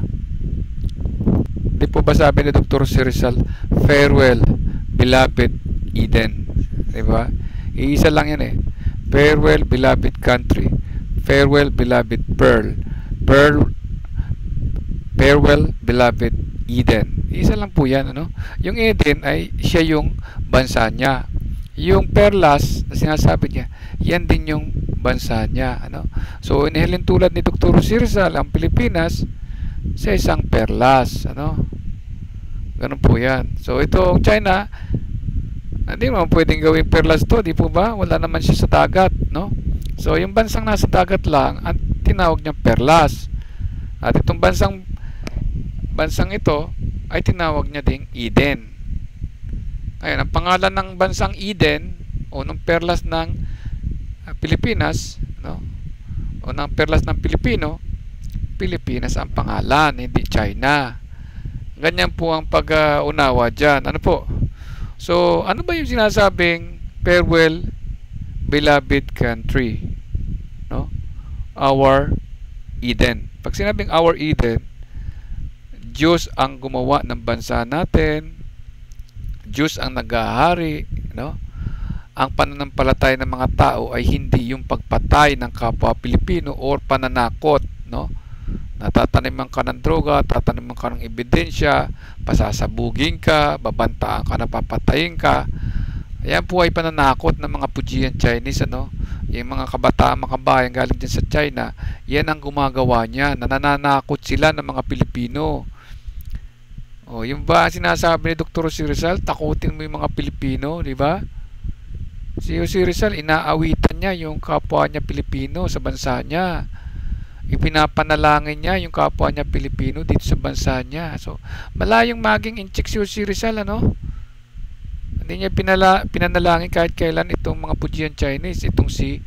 Di po ba sabi ni Doctor Jose Rizal, farewell, beloved Eden? Di ba? Iisa lang yan eh. Farewell, beloved country. Farewell, beloved pearl. Pearl, farewell, beloved Eden. Isa lang po yan, ano? Yung Eden ay siya yung bansa niya. Yung perlas na sinasabi niya, yan din yung bansa niya, ano? So, inihalin tulad ni Doctor Jose Rizal ang Pilipinas sa isang perlas, ano? Ganun po yan. So, itong China, hindi mo pwedeng gawing perlas to, di po ba? Wala naman siya sa dagat, no? So, yung bansang nasa dagat lang, ang tinawag niyang perlas. At itong bansang bansang ito ay tinawag niya ding Eden. Ngayon, ang pangalan ng bansang Eden o ng perlas ng uh, Pilipinas, no? O ng perlas ng Pilipino, Pilipinas ang pangalan, hindi China. Ganyan po ang pag-unawa dyan. Ano po? So, ano ba yung sinasabing farewell, beloved country? No? Our Eden. Pag sinabing our Eden, Diyos ang gumawa ng bansa natin, Diyos ang naghahari, no? Ang pananampalataya ng mga tao ay hindi yung pagpatay ng kapwa Pilipino or pananakot, no? Natataniman ka ng droga, tataniman ka ng ebidensya, pasasabugin ka, babantaan ka na papatayin ka. Ayan po ay pananakot ng mga Fujian Chinese, ano? Yung mga kabataan, mga kabayan galing dyan sa China, yan ang gumagawa niya. Nananakot sila ng mga Pilipino. O, yung ba sinasabi ni Doctor Jose Rizal, takutin mo yung mga Pilipino, di ba? Si Jose Rizal, inaawitan niya yung kapwa niya Pilipino sa bansa niya. Ipinapanalangin niya yung kapwa niya Pilipino dito sa bansa niya. So, malayong maging INTSEK si Jose Rizal, ano? Hindi niya pinala, pinanalangin kahit kailan itong mga Fujian Chinese, itong si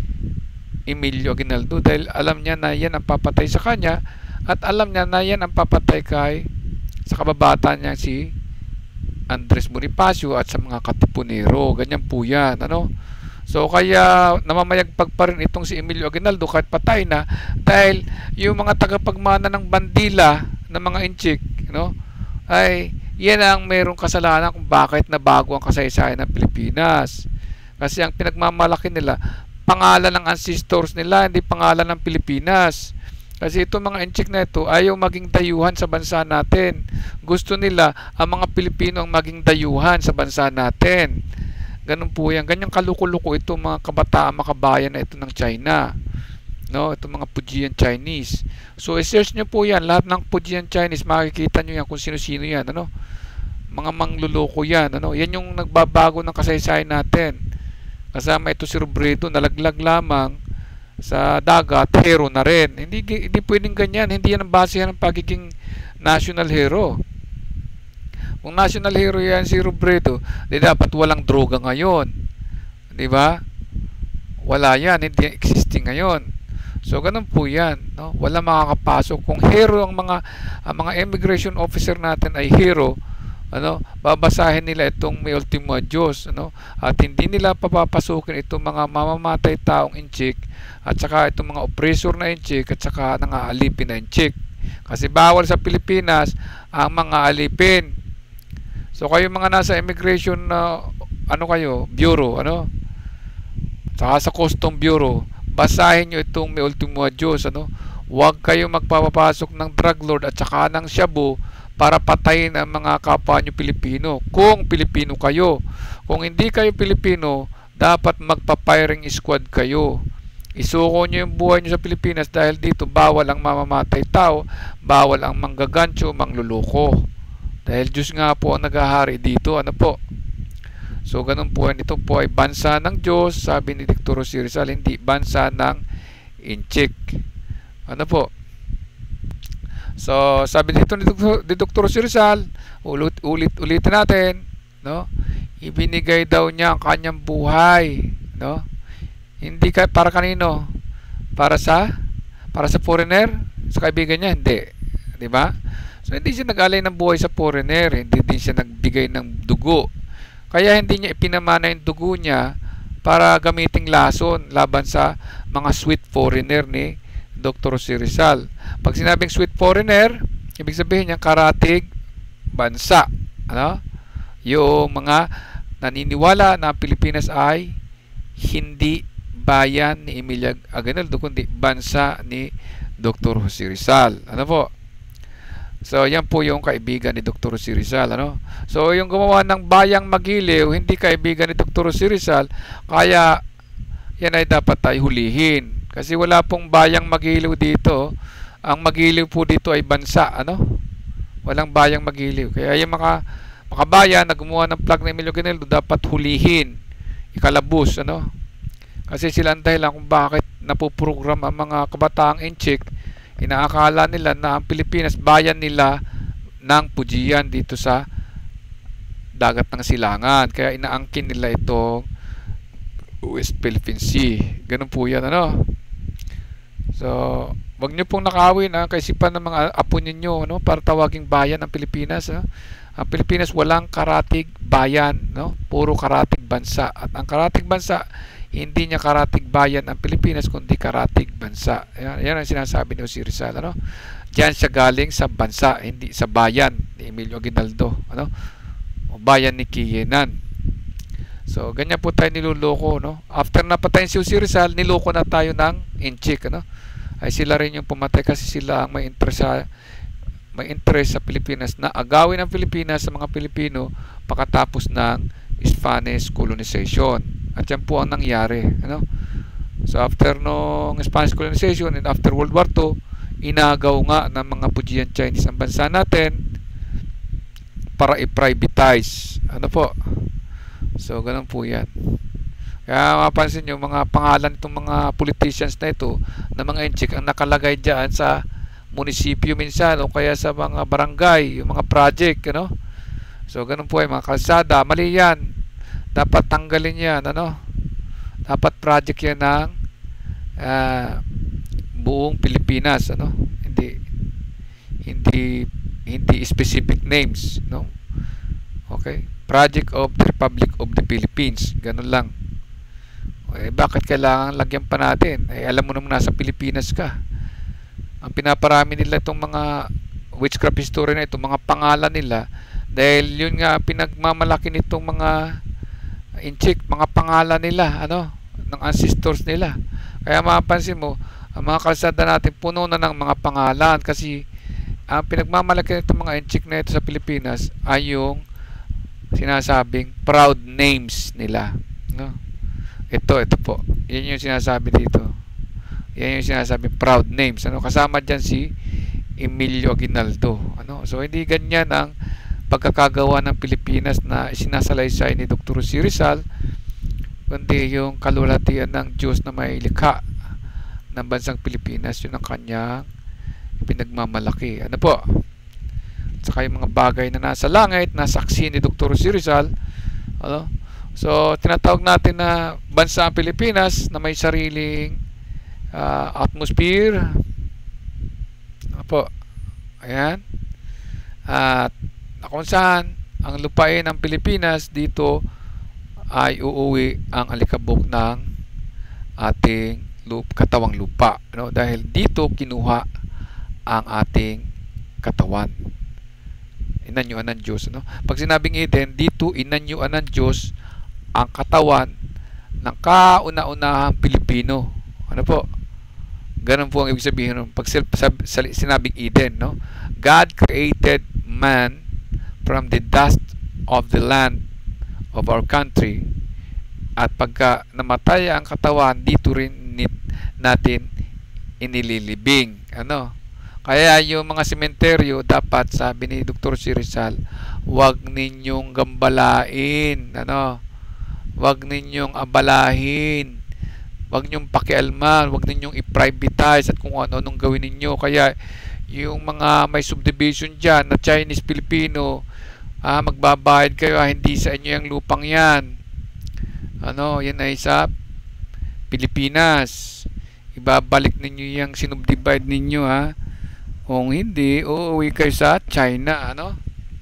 Emilio Aguinaldo, dahil alam niya na yan ang papatay sa kanya, at alam niya na yan ang papatay kay sa kababata niya si Andres Bonifacio at sa mga katipunero. Ganyan po yan, ano? So kaya namamayagpag pa rin itong si Emilio Aguinaldo kahit patay na, dahil yung mga tagapagmana ng bandila ng mga INTSEK, no, ay yan ang mayroong kasalanan kung bakit nabago ang kasaysayan ng Pilipinas. Kasi ang pinagmamalaki nila, pangalan ng ancestors nila, hindi pangalan ng Pilipinas. Kasi itong mga INTSEK na ito ayaw maging dayuhan sa bansa natin. Gusto nila ang mga Pilipino ang maging dayuhan sa bansa natin. Ganun po yan. Ganyang kaluko-luko itong mga kabataan, makabayan na ito ng China. No? Itong mga Fujian Chinese. So, i-search nyo po yan. Lahat ng Fujian Chinese, makikita nyo yan kung sino-sino yan. Ano? Mga mangluloko yan. Ano? Yan yung nagbabago ng kasaysayan natin. Kasama ito si Robredo, nalaglag lamang sa dagat, hero na rin. Hindi, hindi pwedeng ganyan. Hindi yan ang basehan ng pagiging national hero. Kung national hero yan si Robredo, di dapat walang droga ngayon. Di ba? Wala yan. Hindi existing ngayon. So, ganun po yan. No? Wala makakapasok. Kung hero ang mga, ang mga immigration officer natin ay hero, ano, babasahin nila itong may Ultimo Adios, ano, at hindi nila papapasukin itong mga mamamatay taong INTSEK at saka itong mga oppressor na INTSEK at saka nangaalipin na INTSEK. Kasi bawal sa Pilipinas ang mga alipin. So kayo mga nasa immigration na uh, ano kayo, bureau, ano, saka sa custom bureau, basahin nyo itong may Ultimo Adios, ano. Huwag kayo magpapapasok ng drug lord at saka ng shabu para patayin ang mga kapwa nyo Pilipino. Kung Pilipino kayo. Kung hindi kayo Pilipino, dapat magpa-firing squad kayo. Isuko nyo yung buhay nyo sa Pilipinas dahil dito bawal ang mamamatay tao, bawal ang mang-gagantso, mangluloko. Dahil Diyos nga po ang naghahari dito. Ano po? So, ganun po. Ito po ay bansa ng Diyos, sabi ni Doctor Rizal, hindi bansa ng INTSEK. Ano po? So, sabi dito ni Doctor Rizal, ulit, ulit, ulitin natin, no? Ibinigay daw niya ang kanyang buhay, no? Hindi ka para kanino? Para sa para sa foreigner, sa kaibigan niya, hindi. 'Di ba? So hindi siya nag-alay ng buhay sa foreigner, hindi din siya nagbigay ng dugo. Kaya hindi niya ipinamana yung dugo niya para gamiting lason laban sa mga sweet foreigner ni Doctor Rizal. Pag sinabing sweet foreigner, ibig sabihin niya karatig bansa, ano? Yung mga naniniwala na ang Pilipinas ay hindi bayan ni Emilio Aguinaldo kundi bansa ni Doctor Rizal. Ano po? So yan po yung kaibigan ni Doctor Rizal, ano? So yung gumawa ng bayang Magiliw, hindi kaibigan ni Doctor Rizal, kaya yan ay dapat ay hulihin. Kasi wala pong bayang Magiliw dito. Ang Magiliw po dito ay bansa, ano? Walang bayang Magiliw. Kaya yung mga mga bayan na gumawa ng plug ni Emilio Aguinaldo dapat hulihin, ikalabos, ano? Kasi sila ang dahilan kung bakit napoprogram ang mga kabataang INTSEK. Inaakala nila na ang Pilipinas bayan nila ng FUJIAN dito sa dagat ng Silangan. Kaya inaangkin nila itong West Philippine Sea. Ganun po yan, ano? So, wag nyo pong nakawin ang kaisipan ng mga apo ninyo, no? Para tawaging bayan ang Pilipinas, no? Ang Pilipinas walang karatig bayan, no? Puro karatig bansa. At ang karatig bansa, hindi niya karatig bayan ang Pilipinas kundi karatig bansa. Yan, yan ang sinasabi ni Jose Rizal, ano? Diyan siya galing sa bansa, hindi sa bayan ni Emilio Aguinaldo, ano? O bayan ni Kiyenan. So ganyan po tayo niluloko, no? After napatayin si Jose Rizal, niloko na tayo ng INTSEK, ano? Ay sila rin yung pumatay kasi sila ang may interest sa may interest sa Pilipinas na agawin ang Pilipinas sa mga Pilipino pagkatapos ng Spanish colonization. At yan po ang nangyari, ano? So after no Spanish colonization and after World War Two, inagaw nga ng mga FUJIAN Chinese ang bansa natin para i-privatize, ano po? So ganun po yan. Kaya mapansin nyo, mga pangalan itong mga politicians na ito na mga INTSEK ang nakalagay dyan sa munisipyo minsan o kaya sa mga barangay, yung mga project, ano? So ganun po ay mga kalsada, mali yan. Dapat tanggalin yan, ano? Dapat project yan ng uh, buong Pilipinas, ano? Hindi hindi hindi specific names, no? Okay? Project of the Republic of the Philippines, ganun lang. Eh, bakit kailangan lagyan pa natin? Eh, alam mo naman nasa Pilipinas ka. Ang pinaparami nila itong mga witchcraft history na ito, mga pangalan nila, dahil yun nga pinagmamalaki nitong mga INTSEK, mga pangalan nila, ano, ng ancestors nila. Kaya mapapansin mo, ang mga kalsada natin puno na ng mga pangalan kasi ang pinagmamalaki nitong mga INTSEK na ito sa Pilipinas ay yung sinasabing proud names nila, no? Ito, ito po. Yan yung sinasabi dito. Yan yung sinasabi proud names, ano? Kasama dyan si Emilio Aguinaldo, ano? So hindi ganyan ang pagkakagawa ng Pilipinas na sinasalaysay ni Doctor Rizal, kundi yung kalulatian ng Diyos na may likha ng bansang Pilipinas. Yun ang kanyang pinagmamalaki, ano po? Saka yung mga bagay na nasa langit, nasa saksi ni Doctor Rizal, ano? So tinatawag natin na bansa ang Pilipinas na may sariling uh, atmosphere, ano po? Ayan. At kung saan ang lupain ng Pilipinas dito ay uuwi ang alikabok ng ating lup, katawang lupa, ano? Dahil dito kinuha ang ating katawan. Inanyuan ng Diyos, ano? Pag sinabing Eden, dito inanyuan ng Diyos ang katawan ng kauna-unahang Pilipino, ano po? Ganun po ang ibig sabihin ng pag sinabing Eden, no? God created man from the dust of the land of our country, at pagka namatay ang katawan, dito rin natin inililibing. Ano? Kaya yung mga sementeryo, dapat, sabi ni Doktor Rizal, huwag ninyong gambalain, ano? Huwag ninyong abalahin, huwag ninyong pakialman, huwag ninyong i-privatize at kung ano-anong gawin ninyo. Kaya yung mga may subdivision dyan na Chinese Filipino, ah, magbabayad kayo, ah, hindi sa inyo yung lupang yan. Ano, yan ay sa Pilipinas. Ibabalik ninyo yung sinubdivide ninyo, ha. Kung hindi, uuwi kayo sa China, ano?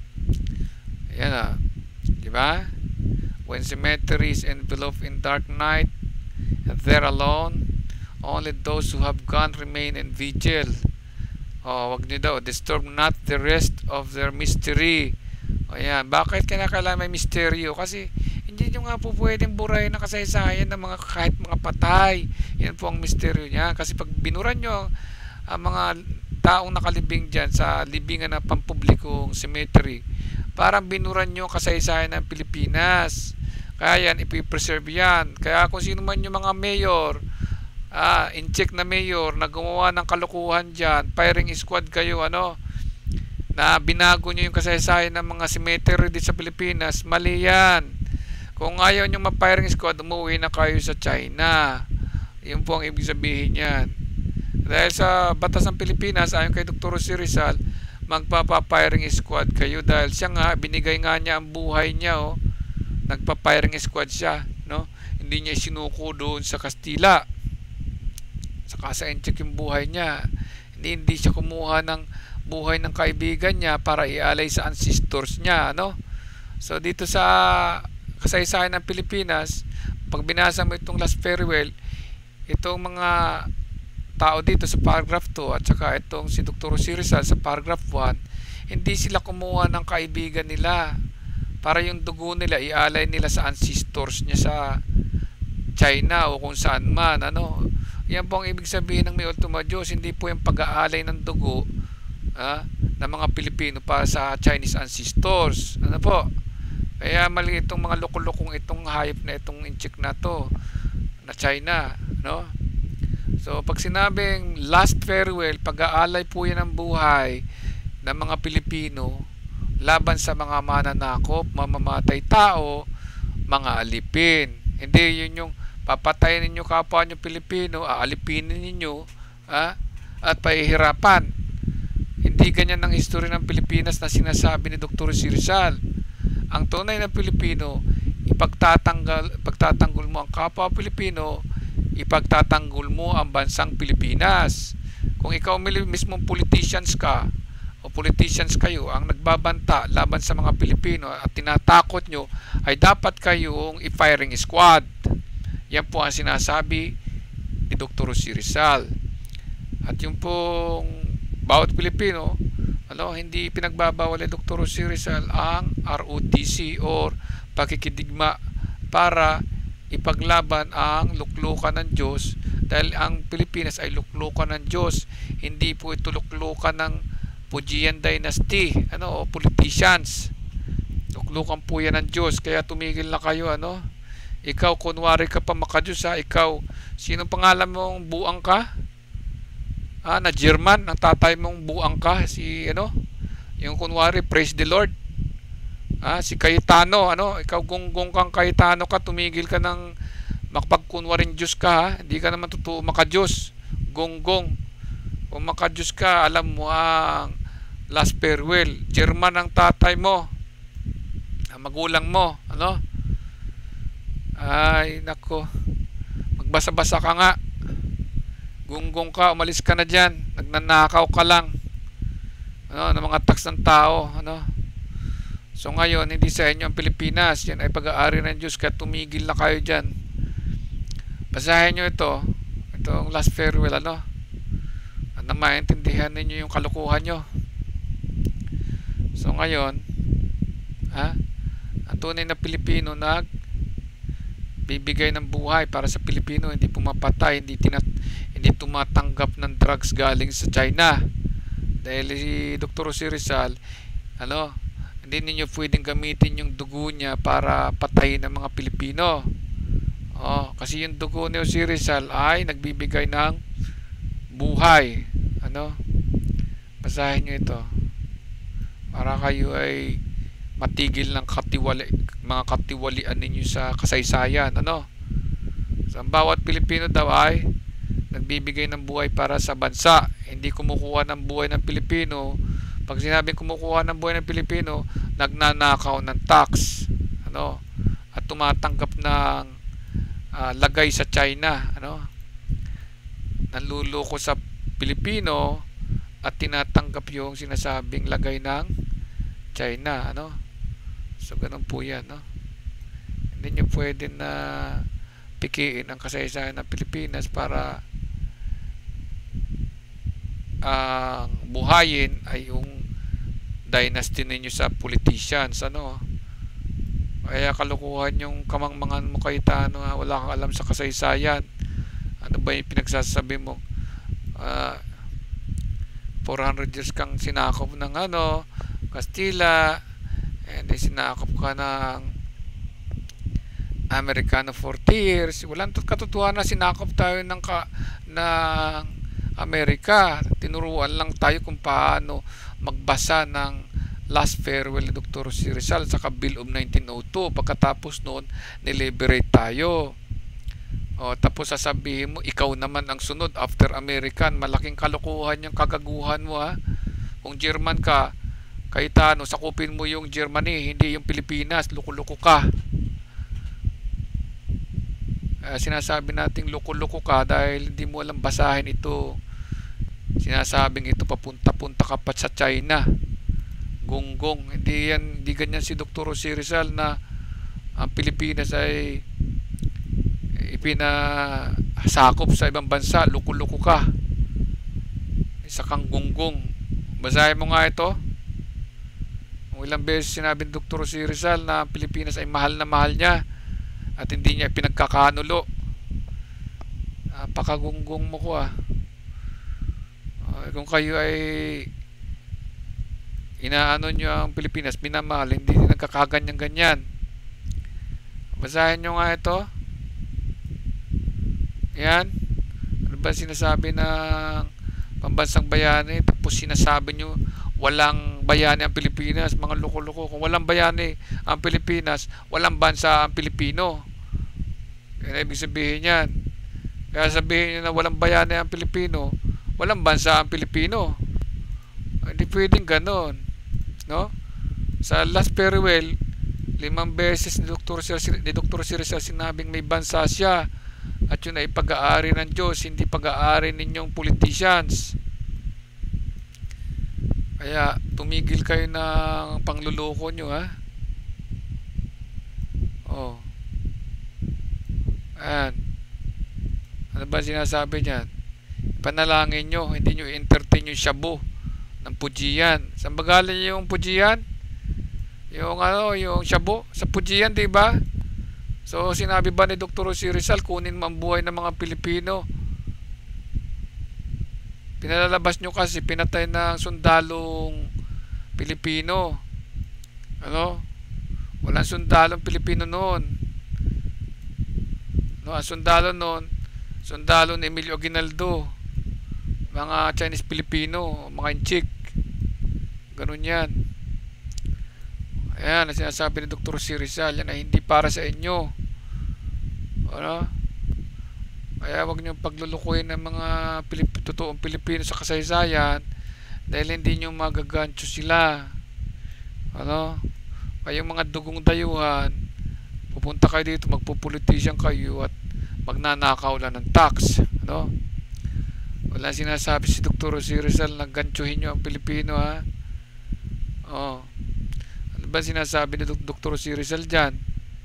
Yan, ah. Diba? When cemetery is enveloped in dark night, and there alone, only those who have gone remain in vigil. Oh, wag nyo daw, disturb not the rest of their mystery. O yan, bakit kinakailangan may misteryo? Kasi hindi nyo nga po pwedeng burahin na kasaysayan ng mga kahit mga patay. Yan po ang misteryo niya. Kasi pag binuran nyo ang mga taong nakalibing dyan sa libingan ng pampublikong cemetery, parang binuran nyo kasaysayan ng Pilipinas. Kaya yan, ipipreserve yan. Kaya kung sino man yung mga mayor, ah, INTSEK na mayor na gumawa ng kalukuhan dyan, firing squad kayo, ano, na binago nyo yung kasaysayan ng mga cemetery dito sa Pilipinas, mali yan. Kung ayaw nyo ma-firing squad, umuwi na kayo sa China. Yun po ang ibig sabihin yan. Dahil sa batas ng Pilipinas, ayon kay Doktor Rizal, magpapa-firing squad kayo dahil siya nga, binigay nga niya ang buhay niya, oh. Nagpa-firing squad siya, no? Hindi niya sinuko doon sa Kastila. Saka sa INTSEK yung buhay niya. Hindi, hindi siya kumuha ng buhay ng kaibigan niya para ialay sa ancestors niya, no? So dito sa kasaysayan ng Pilipinas, pag binasa mo itong last farewell, itong mga tao dito sa paragraph two at saka itong si Doktor Rizal sa paragraph one, hindi sila kumuha ng kaibigan nila para yung dugo nila ialay nila sa ancestors niya sa China o kung saan man, ano. Yan po ang ibig sabihin ng may Ultimo Diyos, hindi po yung pag-aalay ng dugo, ah, ng mga Pilipino para sa Chinese ancestors, ano po. Kaya mali itong mga lukulukong itong hayop na itong INTSEK na to na China, no? So pag sinabing last farewell, pag-aalay po yan ng buhay ng mga Pilipino laban sa mga mananakop, mamamatay tao, mga alipin. Hindi yun yung papatayin ninyo kapwa nyo Pilipino, aalipinin ninyo, ah, at pahihirapan. Hindi ganyan ang history ng Pilipinas na sinasabi ni Doktor Rizal. Ang tunay na Pilipino, ipagtatanggal, ipagtatanggol mo ang kapwa Pilipino, ipagtatanggol mo ang bansang Pilipinas. Kung ikaw mismong politicians ka, o politicians kayo ang nagbabanta laban sa mga Pilipino at tinatakot nyo, ay dapat kayong i-firing squad. Yan po ang sinasabi ni Doktor Rizal. At yung pong bawat Pilipino, ano, hindi pinagbabawal ni Doktor Rizal ang R O T C or pakikidigma para ipaglaban ang luklukan ng Diyos, dahil ang Pilipinas ay luklukan ng Diyos. Hindi po ito luklukan ng FUJIAN dynasty, ano, o politicians. Luklukan po yan ng Diyos. Kaya tumigil na kayo, ano. Ikaw, kunwari ka pa makadiyos, ha. Ikaw, sinong pangalan mong buang ka? Ah, na German, ang tatay mong buang ka, si, ano, yung kunwari, praise the Lord. Ah, si Cayetano, ano, ikaw Gonggong kang Cayetano ka, tumigil ka ng makapagkunwaring Diyos ka, ha. Hindi ka naman totoo makadiyos. Gonggong. Kung makadiyos ka, alam mo ang last farewell. German ang tatay mo, ang magulang mo, ano. Ay, nako. Magbasa-basa ka nga. Gonggong ka, umalis ka na dyan. Nagnanakaw ka lang, ano, ng mga tax ng tao, ano. So ngayon, hindi sa inyo ang Pilipinas. Yan ay pag-aari ng Diyos, kaya tumigil na kayo dyan. Basahin nyo ito, itong last farewell, ano, at na maintindihan ninyo yung kalukuhan nyo. So ngayon, ha, ang tunay na Pilipino nag bibigay ng buhay para sa Pilipino, hindi pumapatay, hindi tinat hindi tumatanggap ng drugs galing sa China. Dahil si Doktor Rizal, Ano, hindi ninyo pwedeng gamitin yung dugo niya para patayin ng mga Pilipino. Oh, kasi yung dugo niyo si Rizal ay nagbibigay ng buhay. Ano? Basahin niyo ito para kayo ay matigil ng katiwali, mga katiwalian ninyo sa kasaysayan. Ano? So, ang bawat Pilipino daw ay nagbibigay ng buhay para sa bansa, hindi kumukuha ng buhay ng Pilipino. Pag sinabing kumukuha ng buhay ng Pilipino, nagnanakaw ng tax, ano, at tumatanggap ng uh, lagay sa China, ano, nanluloko sa Pilipino at tinatanggap yung sinasabing lagay ng China, ano. So ganun po yan, no. Hindi nyo pwede na pikiin ang kasaysayan ng Pilipinas para ang uh, buhayin ay yung dynasty ninyo sa politicians, ano. Kaya kalukuhan yung kamangmangan mo kay Tano, ha? Wala kang alam sa kasaysayan. Ano ba yung pinagsasabi mo? uh, four hundred years kang sinakop ng ano Kastila, and then sinakop ka ng Amerikano forty years. Walang katotohanan na sinakop tayo ng, ka, ng Amerika. Tinuruan lang tayo kung paano magbasa ng Last Farewell ni Doctor Rizal sa Bill of nineteen oh two. Pagkatapos noon, niliberate tayo. O, tapos sasabihin mo, ikaw naman ang sunod after American. Malaking kalokohan yung kagaguhan mo, ha. Kung German ka, Cayetano, sakupin mo yung Germany, hindi yung Pilipinas. Luko-luko ka. Uh, sinasabi nating luko-luko ka dahil hindi mo alam basahin ito. Sinasabing ito papunta-punta ka pa sa China. Gonggong. Hindi yan, hindi ganyan si Doctor Rizal na ang Pilipinas ay ipinasakop sa ibang bansa. Luko-luko ka. Isa kang gonggong. Basahin mo nga ito. Kung ilang beses sinabi ni Doctor Rizal na Pilipinas ay mahal na mahal niya at hindi niya pinagkakanulo. Napakagunggong mo ko, ah. Uh, kung kayo ay inaano nyo ang Pilipinas, minamahal, hindi nagkakaganyan-ganyan. Basahin nyo nga ito. Yan. Ano ba sinasabi ng pambansang bayani? Tapos sinasabi nyo walang bayani ang Pilipinas. Mga loko-loko. Kung walang bayani ang Pilipinas, walang bansa ang Pilipino. Yan ibig sabihin yan. Kaya sabihin nyo na walang bayani ang Pilipino, walang bansa ang Pilipino. Hindi pwedeng ganon, no? Sa Last Farewell, limang beses ni Doctor ni Doctor Rizal sinabing may bansa siya at yun ay pag-aari ng Diyos, hindi pag-aari ninyong politicians. Kaya tumigil kayo ng pangluloko nyo, ha. Oh. Ayan. Ano ba sinasabi niyan? Panalangin nyo, hindi nyo entertain yung shabu ng FUJIAN. Saan ba galing yung FUJIAN? Yung ano, yung shabu sa FUJIAN, di ba? So sinabi ba ni Doctor Rizal kunin mo ang buhay ng mga Pilipino? Pinalalabas nyo kasi pinatay ng sundalong Pilipino. Ano? Walang sundalong Pilipino noon. No, ang sundalo noon, sundalo ni Emilio Aguinaldo, mga Chinese Pilipino, mga INTSEK. Ganun yan. Ayan, ang sinasabi ni Doctor Rizal, yan ay hindi para sa inyo. Ano? Kaya wag nyo paglulukuhin ng mga Pilip totoong Pilipino sa kasaysayan dahil hindi nyo magagantso sila. Ano? Kayong mga dugong dayuhan, pupunta kayo dito, magpupolitisyan kayo at magnanakaw lang ng tax. Ano? Wala sinasabi si Doctor Rizal na gantsuhin nyo ang Pilipino, ha. Oh. Ano ba sinasabi ni Doctor Rizal dyan?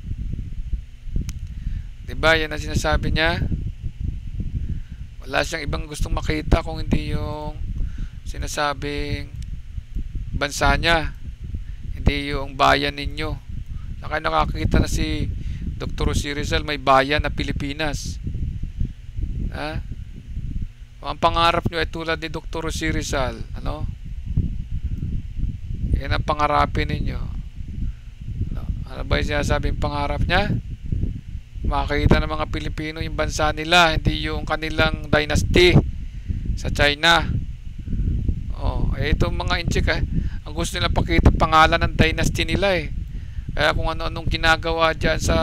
Diba yan ang sinasabi niya? Wala siyang ibang gustong makita kung hindi yung sinasabing bansa niya, hindi yung bayan ninyo. Saka nakakita na si Doctor Rizal may bayan na Pilipinas, ha? Kung ang pangarap nyo ay tulad ni Doctor Rizal, ano? Yan ang pangarapin ninyo. Ano ba yung sinasabing pangarap niya? Makakita ng mga Pilipino yung bansa nila, hindi yung kanilang dynasty sa China. Oh, eh itong mga INTSEK eh, ang gusto nila pakita pangalan ng dynasty nila eh. Kaya kung ano-anong ginagawa dyan sa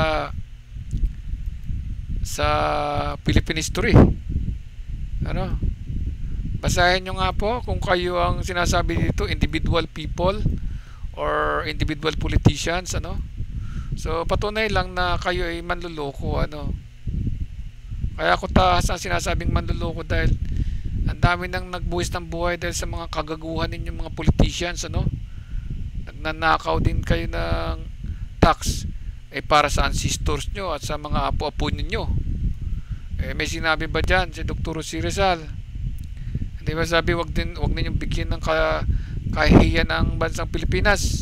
sa Philippine history. Ano? Basahin nyo nga po kung kayo ang sinasabi dito, individual people or individual politicians, ano? So patunay lang na kayo ay manluloko, ano. Kaya ako taas ang sinasabing manluloko dahil ang dami nang nagbuwis ng buhay dahil sa mga kagaguhan ninyong mga politicians, ano. Nagnanakaw din kayo ng tax eh para sa ancestors nyo at sa mga apo-apo ninyo. Eh may sinabi ba dyan si Doktor Rizal? Di ba sabi wag din wag ninyong bigyan ng ka, kahihiyan ang bansang Pilipinas?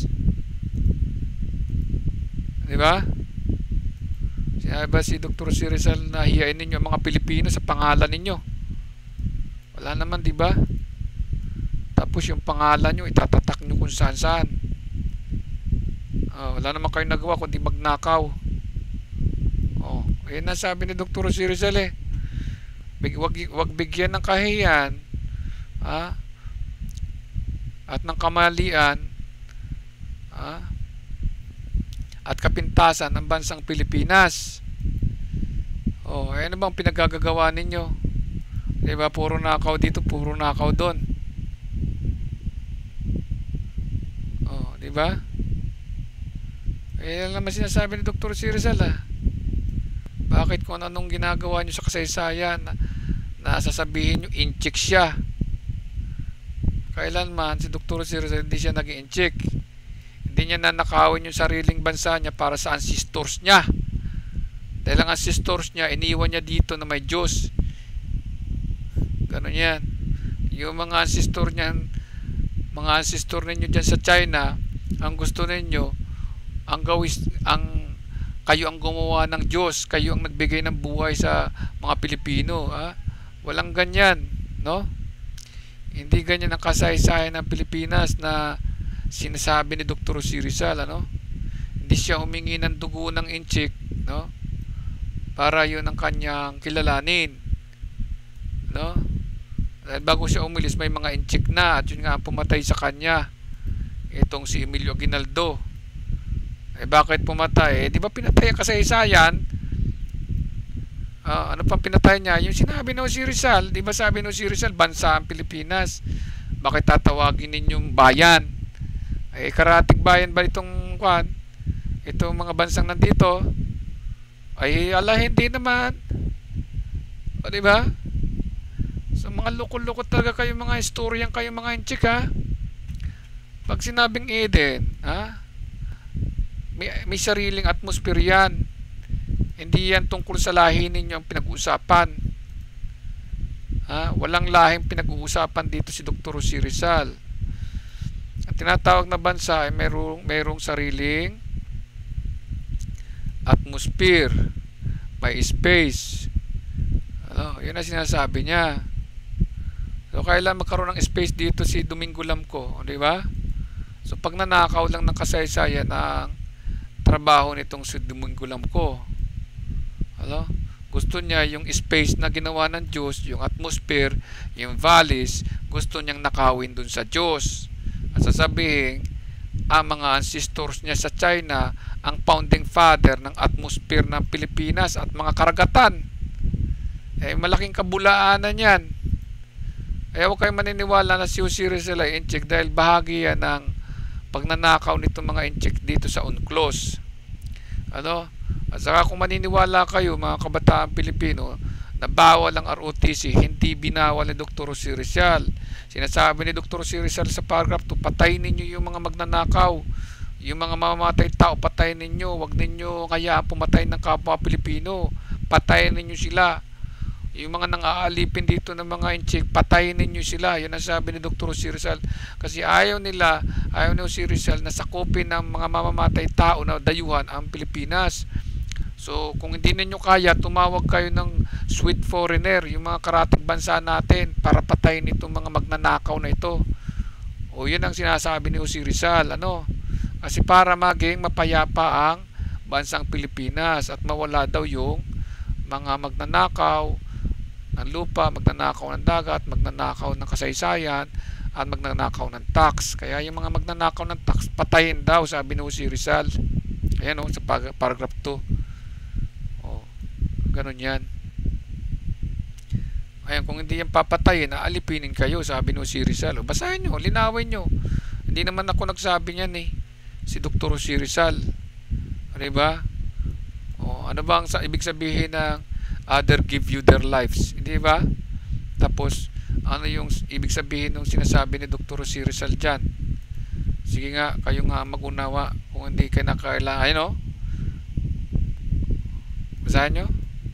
Di ba? Sinabi ba si Doktor Rizal na hiyain ninyo ang mga Pilipino sa pangalan ninyo? Wala naman, di ba? Tapos yung pangalan nyo itatatak nyo kung saan saan. Oh, wala naman kayo nagawa kundi magnakaw. Oh, ayun na sabi ni Doktor Rizal eh. Big, wag, wag bigyan ng kahiyan, ha? At ng kamalian, ha? At kapintasan ng bansang Pilipinas. Oh, eh, ano bang pinagagagawa ninyo? Di ba, puro nakaw dito, puro nakaw doon. Oh, di ba? Eh, naman sinasabi ni Doktor Rizal, ah. Bakit kung anong ginagawa nyo sa kasaysayan na, na sasabihin nyo INTSEK siya? Kailanman si Doktor Rizal hindi siya naging INTSEK. Hindi niya nanakawin yung sariling bansa niya para sa ancestors niya. Dahil ang ancestors niya, iniwan niya dito na may Diyos. Ganun yan. Yung mga ancestor niya, mga ancestor ninyo dyan sa China, ang gusto ninyo, ang gawis, ang kayo ang gumawa ng Diyos, kayo ang nagbigay ng buhay sa mga Pilipino. Ha? Walang ganyan, no? Hindi ganyan ang kasaysayan ng Pilipinas na sinasabi ni Doktor Rizal, ano? Hindi siya humingi ng dugo ng INTSEK, no? Para yun ang kanyang kilalanin, no? Dahil bago siya umilis may mga INTSEK na at yun nga ang pumatay sa kanya, itong si Emilio Aguinaldo. Eh bakit pumatay? Eh di ba pinatay ang kasaysayan? Uh, ano pang pinatay niya? Yung sinabi no si Rizal, di ba sabi no si Rizal, bansa ang Pilipinas, bakit tatawagin ninyong bayan? Eh karatig bayan ba itong kwan? Itong mga bansang nandito? Ay ala hindi naman. O di ba? So mga loko-loko talaga kayo mga historian, kayo mga INTSEK, ha? Pag sinabing Eden, ha? May, may sariling atmosphere yan. Hindi yan tungkol sa lahi ninyo ang pinag-uusapan. Ha? Walang lahing pinag-uusapan dito si Doktor Rizal. Ang tinatawag na bansa ay merong, merong sariling atmosphere, may space. Ano, yun ang sinasabi niya. So kailan magkaroon ng space dito si Domingo Lamco, di ba? So pag nanakaw lang ng kasaysayan ng trabaho nitong si Domingo Lamco, ano? Gusto niya yung space na ginawa ng Diyos, yung atmosphere, yung valleys, gusto niyang nakawin dun sa Diyos. At sasabihin, ang mga ancestors niya sa China, ang founding father ng atmosphere ng Pilipinas at mga karagatan. Eh, malaking kabulaanan yan. Eh, huwag kayo maniniwala na si Rizal ay INTSEK dahil bahagi yan ng pagnanakaw nitong mga INTSEK dito sa UNCLOS. Ano? At saka kung maniniwala kayo, mga kabataan Pilipino, na bawal ang R O T C, hindi binawal ni Doktor Rizal. Sinasabi ni Doktor Rizal sa paragraph two, patayin ninyo yung mga magnanakaw, yung mga mamamatay tao, patayin ninyo, wag ninyo kaya pumatay ng kapwa Pilipino, patayin ninyo sila. Yung mga nang-aalipin dito ng mga INTSEK, patayin ninyo sila. Yan ang sabi ni Doktor Rizal. Kasi ayaw nila, ayaw ni si Rizal na sakupin ng mga mamamatay tao na dayuhan ang Pilipinas. So kung hindi ninyo kaya, tumawag kayo ng sweet foreigner, yung mga karatig bansa natin, para patayin itong mga magnanakaw na ito. O yun ang sinasabi ni si Rizal, ano? Kasi para maging mapayapa ang bansang Pilipinas at mawala daw yung mga magnanakaw ng lupa, magnanakaw ng dagat, magnanakaw ng kasaysayan, at magnanakaw ng tax. Kaya yung mga magnanakaw ng tax, patayin daw, sabi ni si Rizal. Ayan o, sa paragraph two. O, ganun yan. Ayan, kung hindi yan papatayin, aalipinin kayo, sabi ni si Rizal. O, basahin nyo, linawin nyo. Hindi naman ako nagsabi niyan eh. Si Doktor si Rizal. Diba? O, ano bang sa ibig sabihin ng other give you their lives? Hindi ba? Tapos, ano yung ibig sabihin ng sinasabi ni Doktor si Rizal dyan? Sige nga, kayo nga mag-unawa kung hindi kayo nakailangan. Ayun o. Basahin nyo.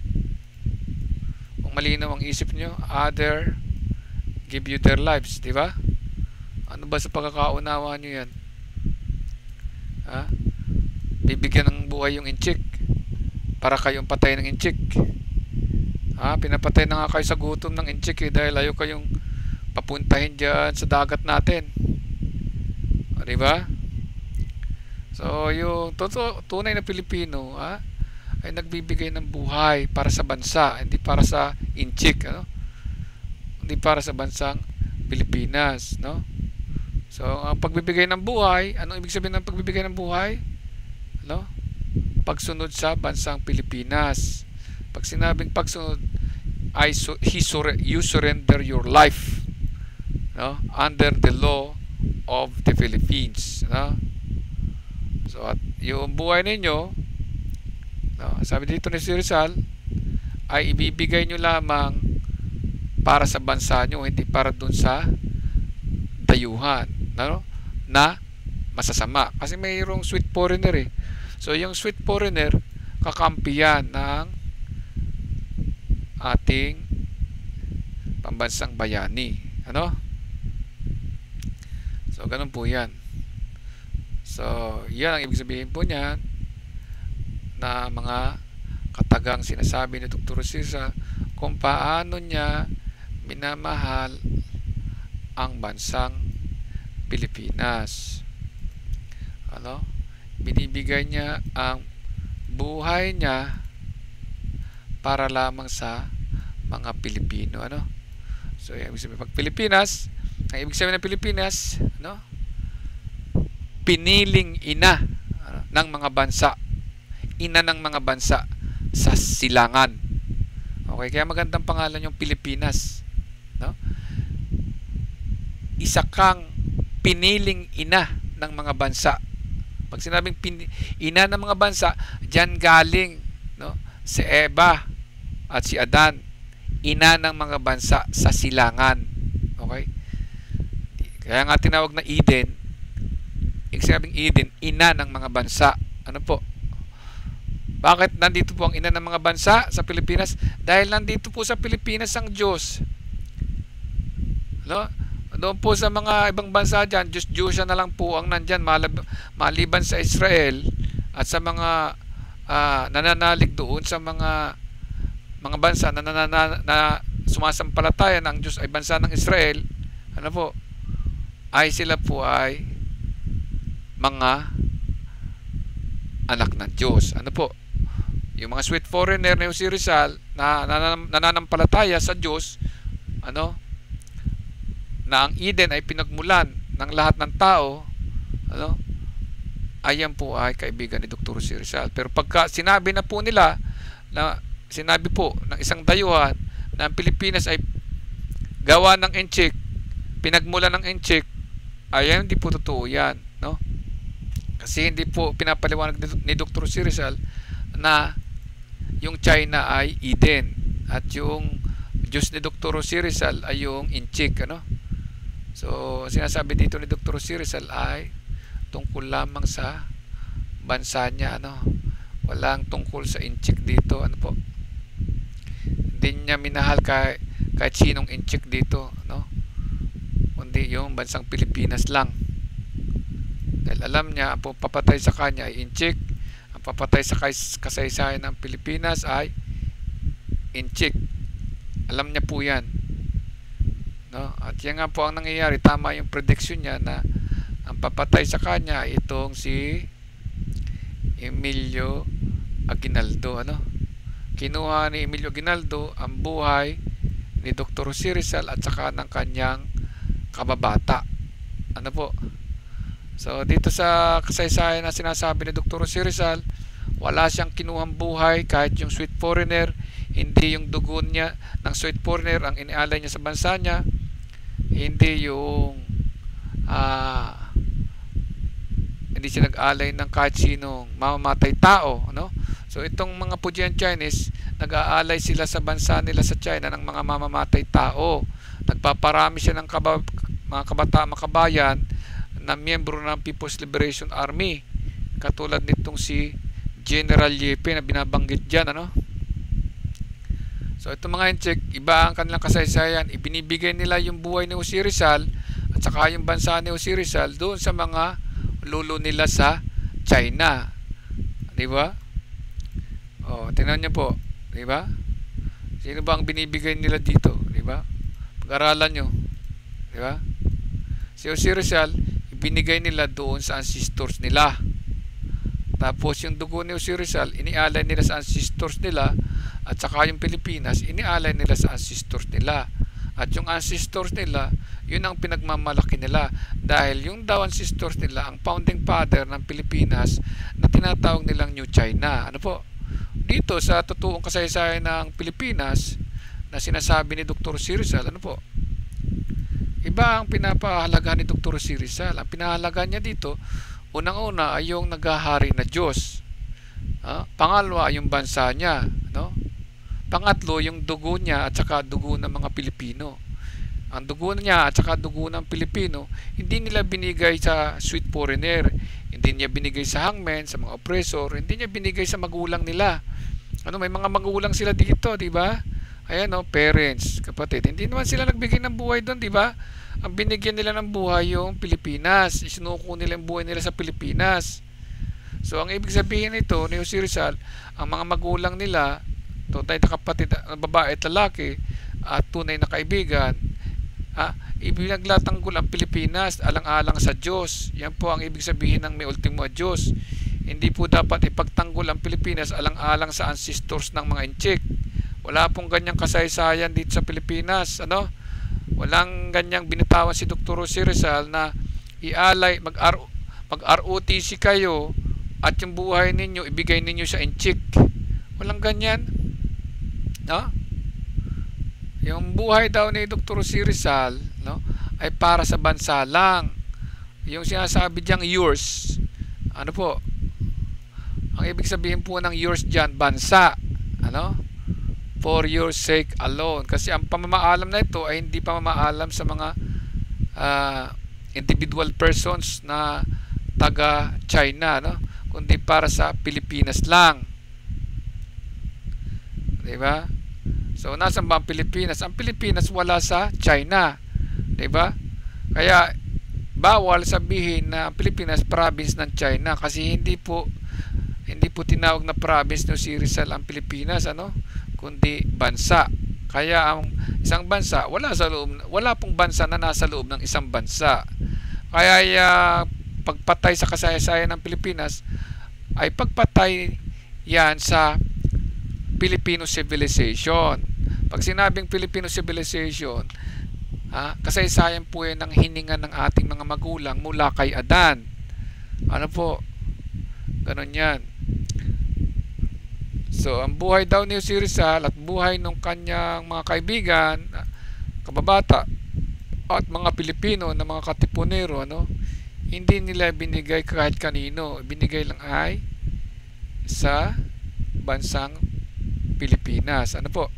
Kung malinaw ang isip nyo, other give you their lives. Diba? Ano ba sa pagkakaunawa nyo yan? Ha? Bibigyan ng buhay yung inchik para kayong patay ng inchik. Ha? Pinapatay na nga kayo sa gutom ng inchik eh, dahil ayaw kayong papuntahin dyan sa dagat natin. O, diba? So yung totoo, tunay na Pilipino, ha, ay nagbibigay ng buhay para sa bansa, hindi para sa inchik, ano? Hindi para sa bansang Pilipinas, no? So ang pagbibigay ng buhay, anong ibig sabihin ng pagbibigay ng buhay? No? Pagsunod sa bansang Pilipinas. Pag sinabing pagsunod, I so, he sur you surrender your life, no, under the law of the Philippines, no? So at yung buhay ninyo, no, sabi dito ni si Rizal, ay ibibigay nyo lamang para sa bansa nyo, hindi para dun sa dayuhan, no, na masasama. Kasi mayroong sweet foreigner eh. So yung sweet foreigner, kakampi yan ng ating pambansang bayani, ano? So ganun po yan. So yan ang ibig sabihin po niyan, na mga katagang sinasabi ni Doktor Rizal kung paano niya minamahal ang bansang Pilipinas. Ano? Binibigay niya ang buhay niya para lamang sa mga Pilipino, ano? So yung ibig sabihin pag Pilipinas, ang ibig sabihin ng Pilipinas, ano? Piniling ina, ano, ng mga bansa, ina ng mga bansa sa silangan. Okay, kaya magandang pangalan yung Pilipinas, no? Isa kang piniling ina ng mga bansa. Pag sinabing pin ina ng mga bansa, diyan galing, no, si Eva at si Adan, ina ng mga bansa sa silangan. Okay? Kaya nga tinawag na Eden. Ibig sabing Eden, ina ng mga bansa. Ano po? Bakit nandito po ang ina ng mga bansa sa Pilipinas? Dahil nandito po sa Pilipinas ang Diyos. No? Doon po sa mga ibang bansa dyan, Diyos Diyos na lang po ang nandyan, maliban sa Israel at sa mga uh, nananalig doon sa mga mga bansa na, na, na, na sumasampalataya ng Diyos ay bansa ng Israel. Ano po? Ay sila po ay mga anak ng Diyos. Ano po? Yung mga sweet foreigner na yung si Rizal na nananampalataya sa Diyos, ano, na ang Eden ay pinagmulan ng lahat ng tao, ano, ayan po ay kaibigan ni Doktor si Rizal. Pero pagka sinabi na po nila, na sinabi po ng isang dayuhan na ang Pilipinas ay gawa ng inchik, pinagmulan ng inchik, ayan, hindi po totoo yan, no? Kasi hindi po pinapaliwanag ni Doktor si Rizal na yung China ay Eden at yung Diyos ni Doktor si Rizal ay yung inchik, ano? So sinasabi dito ni Doktor si Rizal ay tungkol lamang sa bansa niya, ano? Walang tungkol sa inchik dito, ano po? Hindi niya minahal kahit, kahit sinong inchik dito, no? Kundi yung bansang Pilipinas lang. Dahil alam niya ang papatay sa kanya ay inchik, ang papatay sa kasaysayan ng Pilipinas ay inchik. Alam niya po yan. no? At yan nga po ang nangyayari, tama yung prediction niya na ang papatay sa kanya itong si Emilio Aguinaldo, ano? Kinuha ni Emilio Aguinaldo ang buhay ni Doktor Rizal at saka ng kanyang kababata. Ano po? So dito sa kasaysayan na sinasabi ni Doktor Rizal, wala siyang kinuhang buhay kahit yung sweet foreigner, hindi yung dugo niya ng sweet foreigner ang inialay niya sa bansa niya, hindi yung uh, hindi siya nag-alay ng kahit sinong mamamatay tao, ano? So itong mga Fujian Chinese, nag-aalay sila sa bansa nila sa China ng mga mamamatay tao. Nagpaparami siya ng kaba, mga kabata, mga kabayan na miyembro ng People's Liberation Army, katulad nitong si General Yepe na binabanggit dyan, ano? So itong mga INTSEK, iba ang kanilang kasaysayan. Ibinibigay nila yung buhay ni Jose Rizal at saka yung bansa ni Jose Rizal doon sa mga lulo nila sa China, di ba? Oh, tingnan niyo po, di ba? Sino ba ang binibigay nila dito, di ba? Pag-aralan niyo, di ba? Si Jose Rizal, ibinigay nila doon sa ancestors nila. Tapos yung dugo ni Jose Rizal, inialay nila sa ancestors nila, at saka yung Pilipinas, inialay nila sa ancestors nila. At yung ancestors nila, yun ang pinagmamalaki nila, dahil yung daw ancestors nila ang founding father ng Pilipinas na tinatawag nilang New China. Ano po? Dito sa totoong kasaysayan ng Pilipinas na sinasabi ni Doktor Rizal, ano po? Iba ang pinapahalaga ni Doktor Rizal. Ang pinahalaga niya dito, unang-una ay yung naghahari na Diyos. Ah, pangalawa ay yung bansa niya, no? Pangatlo, yung dugo niya at saka dugo ng mga Pilipino. Ang dugo niya at saka dugo ng Pilipino, hindi nila binigay sa sweet foreigner, hindi niya binigay sa hangmen, sa mga oppressor, hindi niya binigay sa magulang nila. Ano, may mga magulang sila dito, di ba? Ayan, no, parents, kapatid. Hindi naman sila nagbigay ng buhay doon, di ba? Ang binigyan nila ng buhay yung Pilipinas. Isinuko nila yung buhay nila sa Pilipinas. So, ang ibig sabihin nito ni Jose Rizal, ang mga magulang nila, tunay na kapatid, babae at lalaki, at tunay na kaibigan, ha, ibinaglatanggol ang Pilipinas alang-alang sa Diyos. Yan po ang ibig sabihin ng may ultimo Diyos. Hindi po dapat ipagtanggol ang Pilipinas alang-alang sa ancestors ng mga INTSEK. Wala pong ganyang kasaysayan dito sa Pilipinas, ano? Walang ganyang binitawan si Doktor Jose Rizal na ialay, mag-R O T C kayo at yung buhay ninyo ibigay ninyo sa INTSEK. Walang ganyan, no? Yung buhay daw ni Doktor Jose Rizal, no, ay para sa bansa lang. Yung sinasabi diyang yours, ano po, ang ibig sabihin po ng yours dyan, bansa, ano, for your sake alone. Kasi ang pamamaalam na ito ay hindi pamamaalam sa mga uh, individual persons na taga China, no, kundi para sa Pilipinas lang, di ba? So nasaan ba ang Pilipinas? Ang Pilipinas wala sa China, di ba? Kaya bawal sabihin na ang Pilipinas province ng China, kasi hindi po hindi po tinawag na province no si Rizal ang Pilipinas, ano, kundi bansa. Kaya ang isang bansa wala sa loob, wala pong bansa na nasa loob ng isang bansa. Kaya uh, pagpatay sa kasaysayan ng Pilipinas ay pagpatay yan sa Filipino civilization. Pag sinabing Filipino civilization, ah, kasaysayan po yan ng hininga ng ating mga magulang mula kay Adan. Ano po? Ganon yan. So, ang buhay daw ni Jose Rizal at buhay ng kanyang mga kaibigan, kababata, at mga Pilipino na mga katipunero, ano, hindi nila binigay kahit kanino. Binigay lang ay sa bansang Pilipinas. Ano po?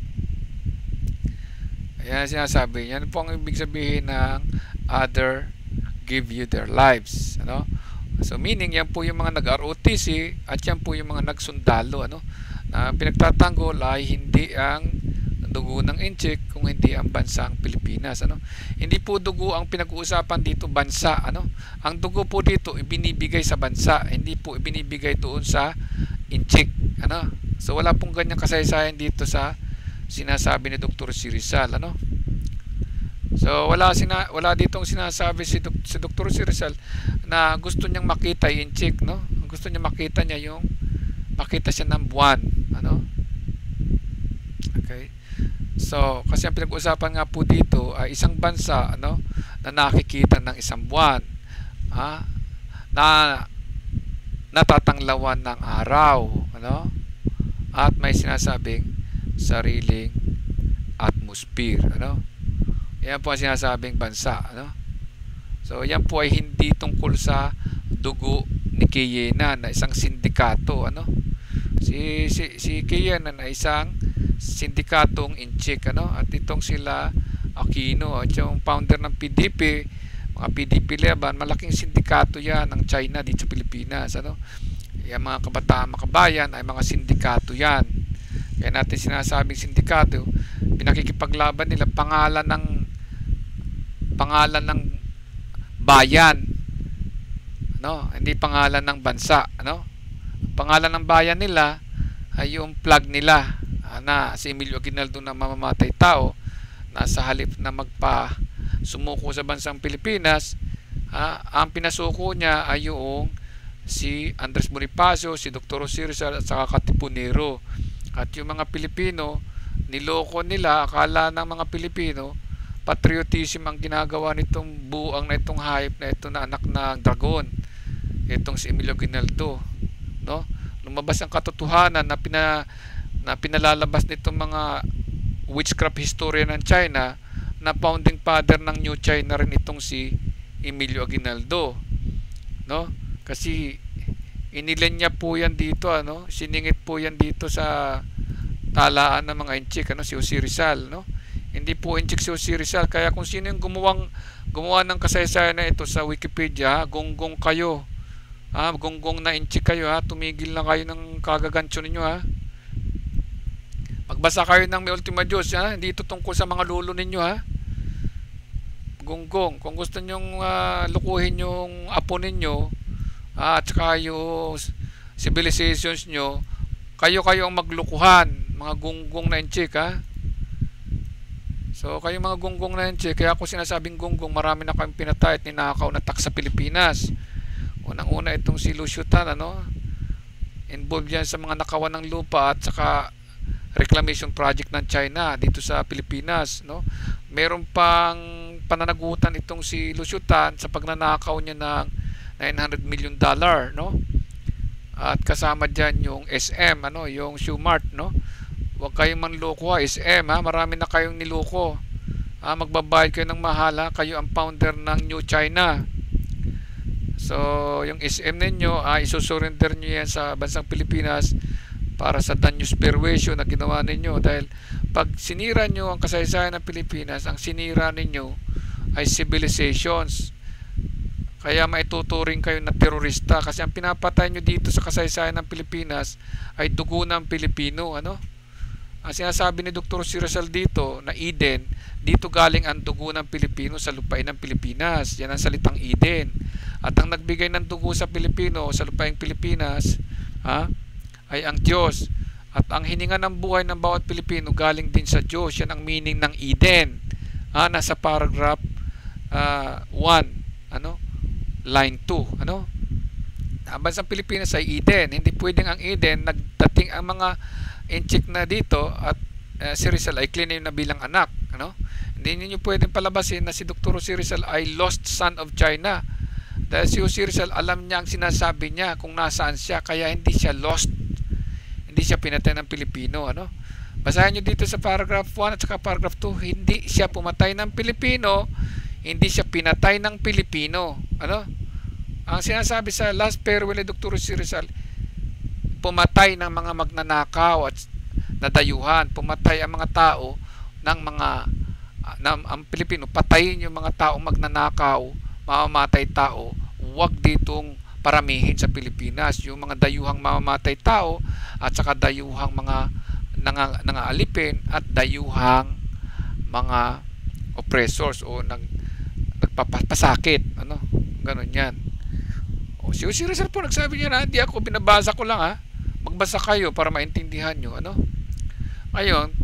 Ayan sinasabi. Yan po ang ibig sabihin ng other give you their lives. Ano? So meaning yan po yung mga nag-R O T C at yan po yung mga nagsundalo, ano, na pinagtatanggol ay hindi ang dugo ng INTSEK kung hindi ang bansang Pilipinas, ano. Hindi po dugo ang pinag-uusapan dito, bansa, ano. Ang dugo po dito ibinibigay sa bansa, hindi po ibinibigay doon sa INTSEK, ano. So wala pong ganyang kasaysayan dito sa sinasabi ni Doktor Rizal, ano. So wala sina wala ditong sinasabi si, Dok si Doktor si Rizal na gusto niyang makita yung INTSEK, no? Gusto niya makita niya yung makita siya ng buwan, ano? Okay. So kasi ang pinag-uusapan nga po dito ay isang bansa, ano, na nakikita ng isang buwan, ah, na natatanglawan ng araw, ano? At may sinasabing sariling atmosphere, ano? Yan po ang sinasabing bansa, ano? So yan po ay hindi tungkol sa dugo ni Kiyena na isang sindikato, ano? Si si si Kiyena na isang sindikatong INTSEK, ano? At itong sila Aquino at yung founder ng P D P, mga P D P Laban, malaking sindikato yan ng China dito sa Pilipinas, ano? Yung mga kabataan, mga kabayan ay mga sindikato yan. Kaya natin sinasabing sindikato, pinakikipaglaban nila pangalan ng pangalan ng bayan, no? Hindi pangalan ng bansa, ano? Pangalan ng bayan nila ay yung flag nila, na si Emilio Aguinaldo na mamamatay tao, na sa halip na magpa sumuko sa bansang Pilipinas, ha, ang pinasuko niya ay yung si Andres Bonifacio, si Doktor Rizal at saka Katipunero. At yung mga Pilipino, niloko nila, akala ng mga Pilipino patriotism ang ginagawa nitong buang na itong hayop na ito na anak ng dragon, itong si Emilio Aguinaldo, no? Lumabas ang katotohanan na pina na pinalalabas nitong mga witchcraft historian ng China na founding father ng New China rin itong si Emilio Aguinaldo, no? Kasi inilan niya po yan dito, ano? Siningit po yan dito sa talaan ng mga INTSEK, ano? Si Jose Rizal, no? Hindi po INTSEK si Jose Rizal. Kaya kung sino yung gumawang gumawa ng kasaysayan na ito sa Wikipedia, ha? Gonggong kayo, ha? Gonggong na INTSEK kayo, ha? Tumigil na kayo ng kagagantso ninyo, ha? Magbasa kayo ng may Ultimo Diyos, ha? Hindi ito tungkol sa mga lulo ninyo, ha? Gonggong, kung gusto nyong uh, lukuhin yung apo ninyo, ah, at saka yung civilizations nyo, kayo-kayo ang maglukuhan, mga gonggong na INTSEK, ha? So kayo mga gonggong na INTSEK, kaya ako sinasabing gonggong, marami na kayong pinatay at ninakaw na tax sa Pilipinas. Unang-una itong si Lusyutan, ano? Involved yan sa mga nakawan ng lupa at saka reclamation project ng China dito sa Pilipinas, no? Meron pang pananagutan itong si Lusyutan sa pagnanakaw niya ng nine hundred million dollar, no? At kasama diyan yung S M, ano, yung Shoe Mart, no? Huwag kayong manloko, ha, S M, ha, marami na kayong niloko. Ah, magbabayad kayo ng mahala, kayo ang founder ng New China. So, yung S M ninyo, ah, isusurrender niyo yan sa bansang Pilipinas para sa danyos perwisyo na ginawa ninyo, dahil pag sinira nyo ang kasaysayan ng Pilipinas, ang sinira ninyo ay civilizations. Kaya maituturing kayo na terorista kasi ang pinapatay nyo dito sa kasaysayan ng Pilipinas ay dugo ng Pilipino, ano? Ang sinasabi ni Doktor Rizal dito na Eden, dito galing ang dugo ng Pilipino sa lupain ng Pilipinas. Yan ang salitang Eden. At ang nagbigay ng dugo sa Pilipino sa lupaing Pilipinas, ha, ay ang Diyos. At ang hininga ng buhay ng bawat Pilipino galing din sa Diyos. Yan ang meaning ng Eden. Ha, nasa paragraph uh, one, ano? Line two, ano? Ang bansang Pilipinas ay Eden. Hindi pwedeng ang Eden nagdating ang mga INTSEK na dito at uh, si Rizal ay claim na bilang anak, ano? Hindi niyo pwedeng palabasin na si Doktor Jose Rizal ay lost son of China. Dahil si Jose Rizal, alam niya ang sinasabi niya kung nasaan siya, kaya hindi siya lost. Hindi siya pinatay ng Pilipino, ano? Basahin niyo dito sa paragraph one at saka paragraph two, hindi siya pumatay ng Pilipino, hindi siya pinatay ng Pilipino, ano? Ang sinasabi sa last farewell ni Doktor Jose Rizal, pumatay ng mga magnanakaw at nadayuhan, pumatay ang mga tao ng mga ng, ang Pilipino, patayin yung mga taong magnanakaw, mamamatay tao, huwag ditong paramihin sa Pilipinas yung mga dayuhang mamamatay tao at saka dayuhang mga nanga, nangaalipin at dayuhang mga oppressors o nag, nagpapasakit, ano, ganun yan. O, si Jose Rizal po nagsabi niya na hindi ako, binabasa ko lang, ha, magbasa kayo para maintindihan nyo, ano. Ngayon,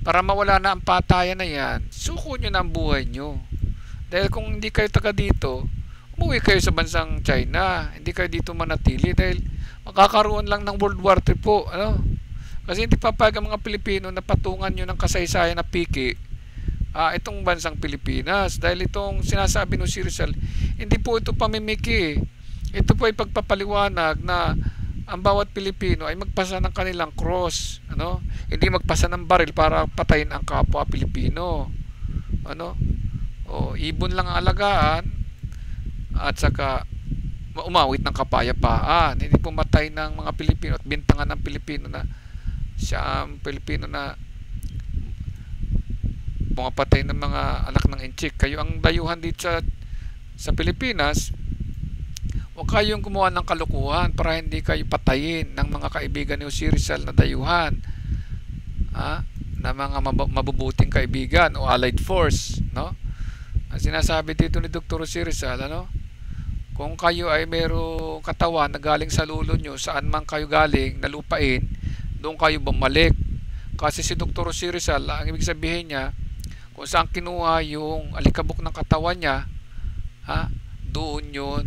para mawala na ang patayan na yan, suko nyo na ang buhay nyo. Dahil kung hindi kayo taga dito, umuwi kayo sa bansang China, hindi kayo dito manatili dahil makakaroon lang ng World War Three po, ano? Kasi hindi papayag ang mga Pilipino na patungan nyo ng kasaysayan na piki ah, itong bansang Pilipinas. Dahil itong sinasabi ng si Rizal, hindi po ito pamimiki. Ito po ay pagpapaliwanag na ang bawat Pilipino ay magpasa ng kanilang cross, ano? Hindi magpasa ng baril para patayin ang kapwa Pilipino, ano? O ibon lang ang alagaan at saka umawit ng kapayapaan, hindi pumatay ng mga Pilipino at bintangan ng Pilipino na siya ang Pilipino na pumapatay ng mga anak ng INTSEK. Kayo ang dayuhan dito sa, sa Pilipinas. Huwag kayong gumawa ng kalukuhan para hindi kayo patayin ng mga kaibigan ni si Rizal na dayuhan, ha? Na mga mabubuting kaibigan o allied force, no? Ang sinasabi dito ni Doktor si Rizal, ano? Kung kayo ay mayroong katawan na galing sa lulo nyo, saan man kayo galing na lupain, doon kayo bumalik. Kasi si Doktor si Rizal, ang ibig sabihin niya, kung saan kinuha yung alikabok ng katawan niya, ha? Doon yun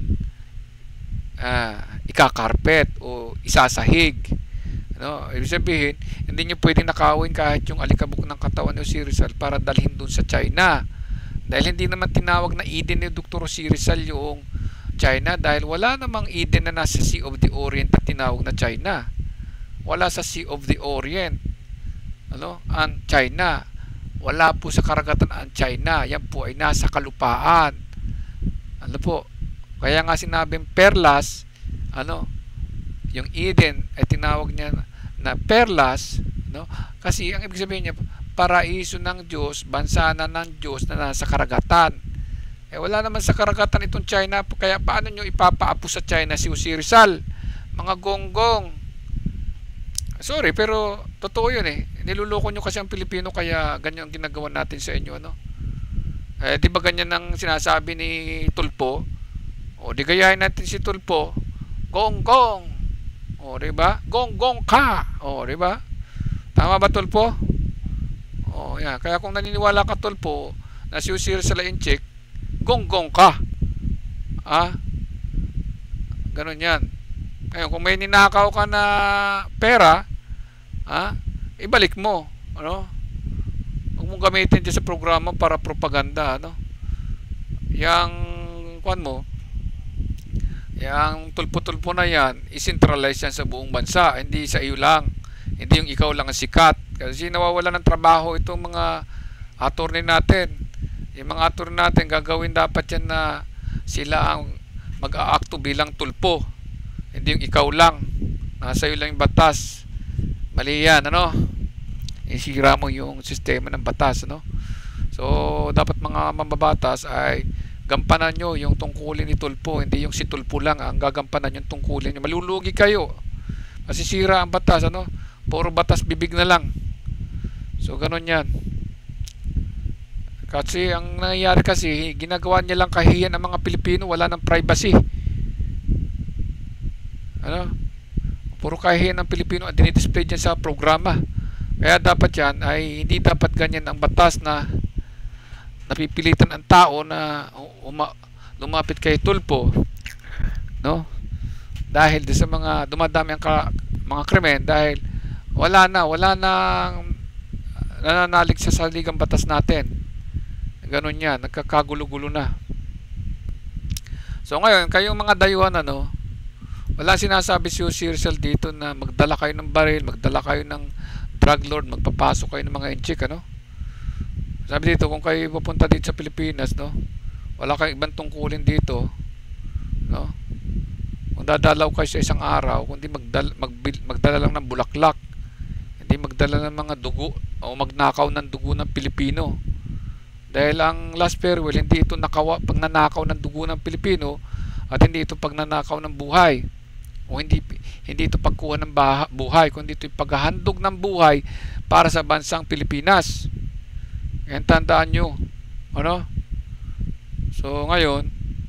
Uh, ikakarpet o isasahig, no? Ibig sabihin, hindi nyo pwedeng nakawin kahit yung alikabok ng katawan ni si Rizal para dalhin dun sa China, dahil hindi naman tinawag na Eden ni Doktor si Rizal yung China, dahil wala namang Eden na nasa Sea of the Orient na tinawag na China. Wala sa Sea of the Orient, ano, ang China. Wala po sa karagatan ang China. Yan po ay nasa kalupaan, ano po. Kaya nga sinabing perlas, ano, yung Eden ay tinawag niya na, na perlas, no? Kasi ang ibig sabihin niya, paraiso ng Diyos, bansa na ng Diyos na nasa karagatan. Eh wala naman sa karagatan itong China, kaya paano nyo ipapaapo sa China si si Rizal? Mga gonggong. Sorry, pero totoo yun eh. Niluloko nyo kasi ang Pilipino, kaya ganyan ang ginagawa natin sa inyo, no? Eh di ba ganyan ang sinasabi ni Tulpo? O di gayahin natin si Tulpo, Gonggong. O di ba? Gonggong ka. O di ba? Tama ba, Tulpo? O yan, kaya kung naniniwala ka, Tulpo, na si Rizal sa INTSEK, Gonggong ka. Ah? Ganun yan. Ngayon, kung may ninakaw ka na pera, ah, ibalik mo, ano? Huwag mong gamitin dyan sa programa para propaganda, ano? Yang kuan mo, yang tulpo-tulpo na yan, isentralize yan sa buong bansa, hindi sa iyo lang, hindi yung ikaw lang ang sikat. Kasi nawawala ng trabaho itong mga attorney natin. Yung mga attorney natin, gagawin dapat yan na sila ang mag-aakto bilang tulpo, hindi yung ikaw lang, nasa iyo lang yung batas. Mali yan, ano? Isira mo yung sistema ng batas, ano? So dapat mga mambabatas ay gampanan nyo yung tungkulin ni Tulpo, hindi yung si Tulpo lang ang gagampanan yung tungkulin nyo. Malulugi kayo, masisira ang batas, ano? Puro batas bibig na lang. So ganun yan. Kasi ang nangyayari kasi, ginagawa niya lang kahiyan ang mga Pilipino, wala ng privacy, ano? Puro kahiyan ng Pilipino at dinidisplay dyan sa programa. Kaya dapat yan ay hindi dapat ganyan ang batas na napipilitan ang tao na uma, lumapit kay Tulpo, no? Dahil sa mga dumadami ang ka, mga krimen, dahil wala na wala nang nananalig sa saligang batas natin. Ganun yan, nagkakagulo-gulo na. So ngayon, kayong mga dayuhan, ano, wala sinasabi si Rizal dito na magdala kayo ng baril, magdala kayo ng drug lord, magpapasok kayo ng mga INTSEK, ano? Sabi dito, kung kayo pupunta dito sa Pilipinas, no, wala kayong ibang tungkulin dito, no? Kung dadalaw kayo sa isang araw, kundi magdala, magbil, magdala lang ng bulaklak, hindi magdala ng mga dugo o magnakaw ng dugo ng Pilipino. Dahil ang last farewell, hindi ito nakawa, pagnanakaw ng dugo ng Pilipino, at hindi ito pagnanakaw ng buhay, o hindi hindi ito pagkuha ng buhay, kundi ito paghahandog ng buhay para sa bansang Pilipinas. Yan, tandaan nyo, ano? So ngayon,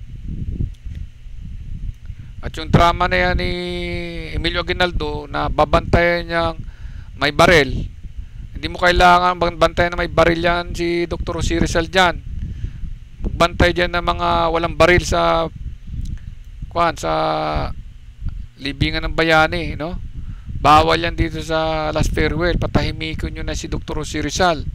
at yung drama na yan ni Emilio Aguinaldo na babantayan niyang may barel, hindi Hindi mo kailangan bantayan na may baril yan si Doktor Jose Rizal dyan. Magbantay dyan ng mga walang baril sa kuan, sa libingan ng bayani, no? Bawal yan dito sa Last Farewell. Patahimikon nyo na si Doktor Jose Rizal.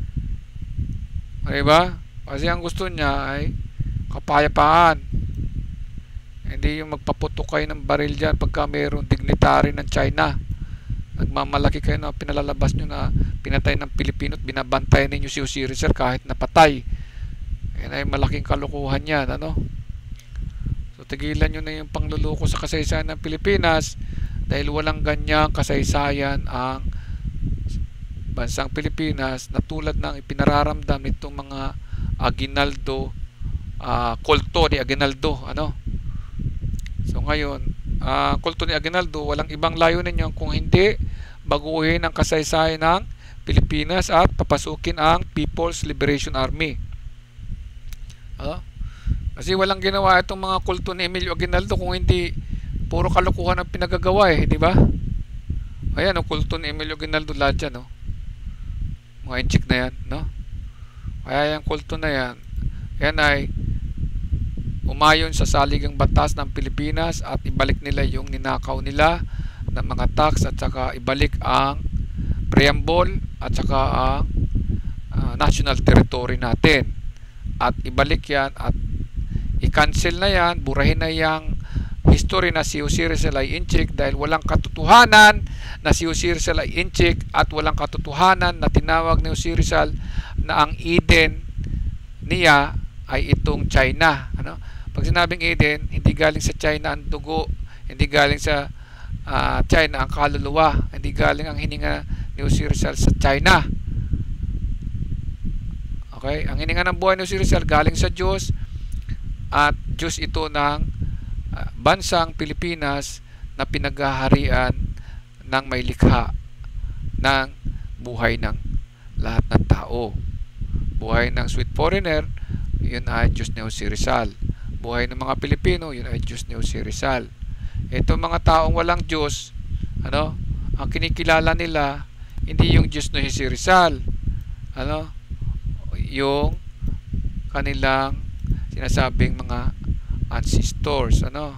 Diba? Kasi ang gusto niya ay kapayapaan. Hindi yung magpaputok kayo ng baril dyan pagka mayroong dignitary ng China. Nagmamalaki kayo na pinalalabas nyo na pinatay ng Pilipino at binabantayan ninyo si Jose Rizal kahit napatay. Yan ay malaking kalukuhan yan, ano? So tigilan nyo na yung pangluluko sa kasaysayan ng Pilipinas dahil walang ganyang kasaysayan ang bansang Pilipinas na tulad ng ipinararamdam nitong mga Aguinaldo, uh, kulto ni Aguinaldo, ano? So ngayon, uh, kulto ni Aguinaldo, walang ibang layunin niya kung hindi baguhin ang kasaysayan ng Pilipinas at papasukin ang People's Liberation Army. Uh, kasi walang ginawa itong mga kulto ni Emilio Aguinaldo kung hindi puro kalokohan ang pinagagawa eh, di ba? Ayan, ang kulto ni Emilio Aguinaldo lahat yan, no? Mga inchik na yan, no? Kaya yung kulto na yan, yan ay umayon sa saligang batas ng Pilipinas at ibalik nila yung ninakaw nila ng mga tax at saka ibalik ang preamble at saka ang uh, national territory natin at ibalik yan at i-cancel na yan, burahin na yung history na si Jose Rizal ay inchik dahil walang katotohanan na si Jose Rizal ay inchik at walang katotohanan na tinawag ni Jose Rizal na ang Eden niya ay itong China, ano? Pag sinabing Eden, hindi galing sa China ang dugo, hindi galing sa uh, China ang kaluluwa, hindi galing ang hininga ni Jose Rizal sa China. Okay? Ang hininga ng buhay ni Jose Rizal galing sa Diyos at Diyos ito ng uh, bansang Pilipinas na pinaghaharian ng may likha ng buhay ng lahat ng tao. Buhay ng sweet foreigner, yun ay Diyos ni Jose Rizal. Buhay ng mga Pilipino, yun ay Diyos ni Jose Rizal. Itong mga taong walang Diyos, ano, ang kinikilala nila hindi yung Diyos ni Jose Rizal, ano, yung kanilang sinasabing mga ancestors, ano.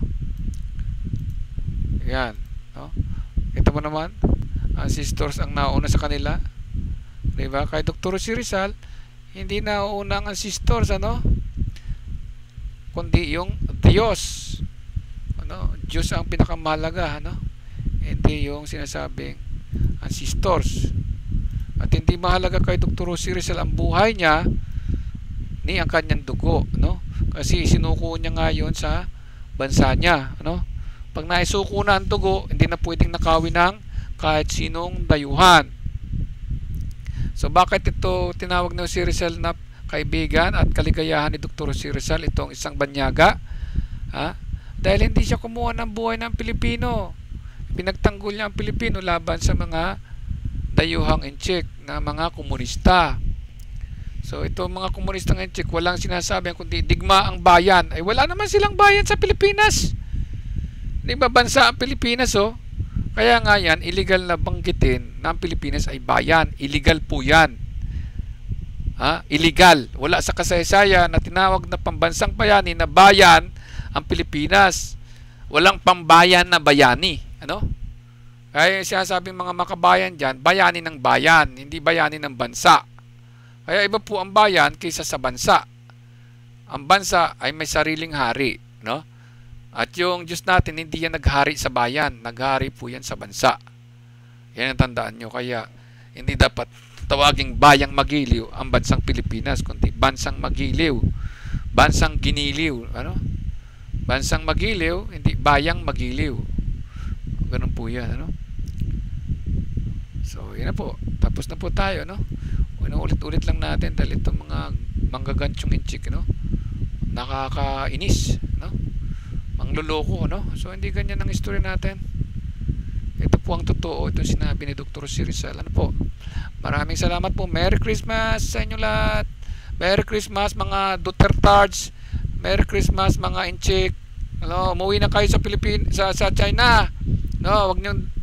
Yan, no? Ito mo naman, ancestors ang nauna sa kanila. Diba? Kay Doktor Jose Rizal, hindi na unang ancestors, ano, kundi yung Dios, ano, Diyos ang pinakamahalaga, ano, hindi yung sinasabing ancestors. At hindi mahalaga kay Doktor Jose Rizal ang buhay niya ni ang kanyang dugo, ano, kasi isinuko niya ngayon sa bansa niya, ano. Pag naisuko na ang dugo, hindi na pwedeng nakawin ng kahit sinong dayuhan. So bakit ito tinawag ni Jose Rizal na kaibigan at kaligayahan ni Doktor Jose Rizal, itong isang banyaga? Ha? Dahil hindi siya kumuha ng buhay ng Pilipino. Pinagtanggol niya ang Pilipino laban sa mga dayuhang inchik na mga komunista. So itong mga komunistang inchik, walang sinasabi kundi digma ang bayan. Ay wala naman silang bayan sa Pilipinas. Di ba bansa ang Pilipinas, oh? Kaya nga yan, illegal na banggitin na ang Pilipinas ay bayan. Illegal po yan. Ha? Illegal. Wala sa kasaysayan na tinawag na pambansang bayani na bayan ang Pilipinas. Walang pambayan na bayani. Ano? Kaya sinasabing mga makabayan dyan, bayani ng bayan, hindi bayani ng bansa. Kaya iba po ang bayan kaysa sa bansa. Ang bansa ay may sariling hari, no? At yung Diyos natin, hindi yan naghari sa bayan. Naghari po yan sa bansa. Yan ang tandaan nyo. Kaya, hindi dapat tawaging bayang magiliw ang bansang Pilipinas, kundi bansang magiliw. Bansang giniliw. Ano? Bansang magiliw, hindi bayang magiliw. Ganun po yan. Ano? So, yan na po. Tapos na po tayo. No? Ulit-ulit lang natin dahil itong mga manggagantsong inchik, no? Nakakainis. No? Mangluloko, no? So hindi ganyan ang history natin. Ito po ang totoo, ito sinabi ni Doktor Jose Rizal. Ano po? Maraming salamat po. Merry Christmas sa inyo lahat. Merry Christmas mga Dutertards. Merry Christmas mga inchik. Ano, umuwi na kayo sa Pilipinas, sa, sa China. No, wag niyo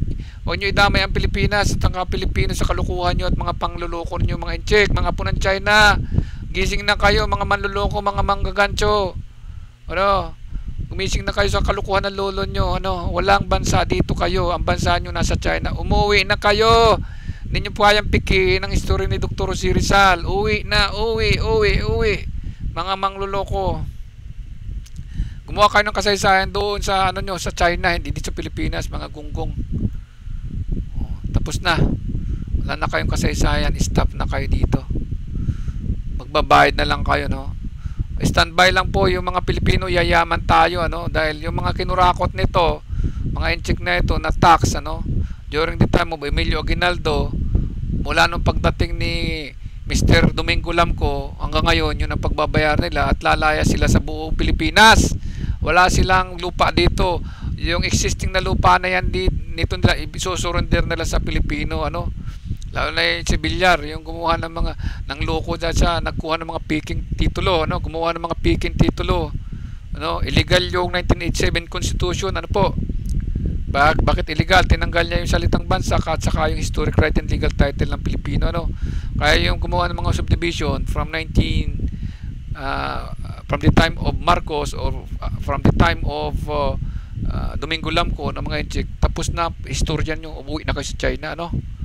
Huwag nyo idamay ang Pilipinas at ang mga Pilipino sa kalukuhan nyo at mga pangluloko nyo, mga intsek, mga punang China. Gising na kayo, mga manluloko, mga manggagantso. Ano? Gumising na kayo sa kalukuhan ng lolo nyo. Ano? Walang bansa dito kayo. Ang bansa nyo nasa China. Umuwi na kayo. Hindi nyo po kayang pikiin ang history ni Doktor si Rizal. Uwi na, uwi, uwi, uwi. Mga mangluloko. Gumawa kayo ng kasaysayan doon sa ano nyo, sa China, hindi dito sa Pilipinas, mga gonggong. Oh, tapos na. Wala na kayong kasaysayan, stop na kayo dito. Magbabayad na lang kayo, no. Standby lang po yung mga Pilipino, yayaman tayo, ano, dahil yung mga kinurakot nito, mga intsek na ito na tax, ano, during the time of Emilio Aguinaldo, mula nung pagdating ni Mister Domingo Lamco hanggang ngayon, yun ang pagbabayar nila at lalaya sila sa buong Pilipinas. Wala silang lupa dito. Yung existing na lupa na yan nito nila isusurrender nila sa Pilipino, ano. Lalo na yung si Villar, yung gumawa ng mga ng loko dyan sa nagkuha ng mga peking titulo, ano, gumawa ng mga peking titulo. Ano, illegal yung nineteen eighty-seven Constitution, ano po. Bak bakit illegal? Tinanggal niya yung salitang bansa at saka yung historic right and legal title ng Pilipino, ano. Kaya yung gumawa ng mga subdivision from nineteen uh, from the time of Marcos or uh, from the time of uh, uh, Domingo Lamco ng mga intsek, tapos na historian yung umuwi na kayo sa China, ano.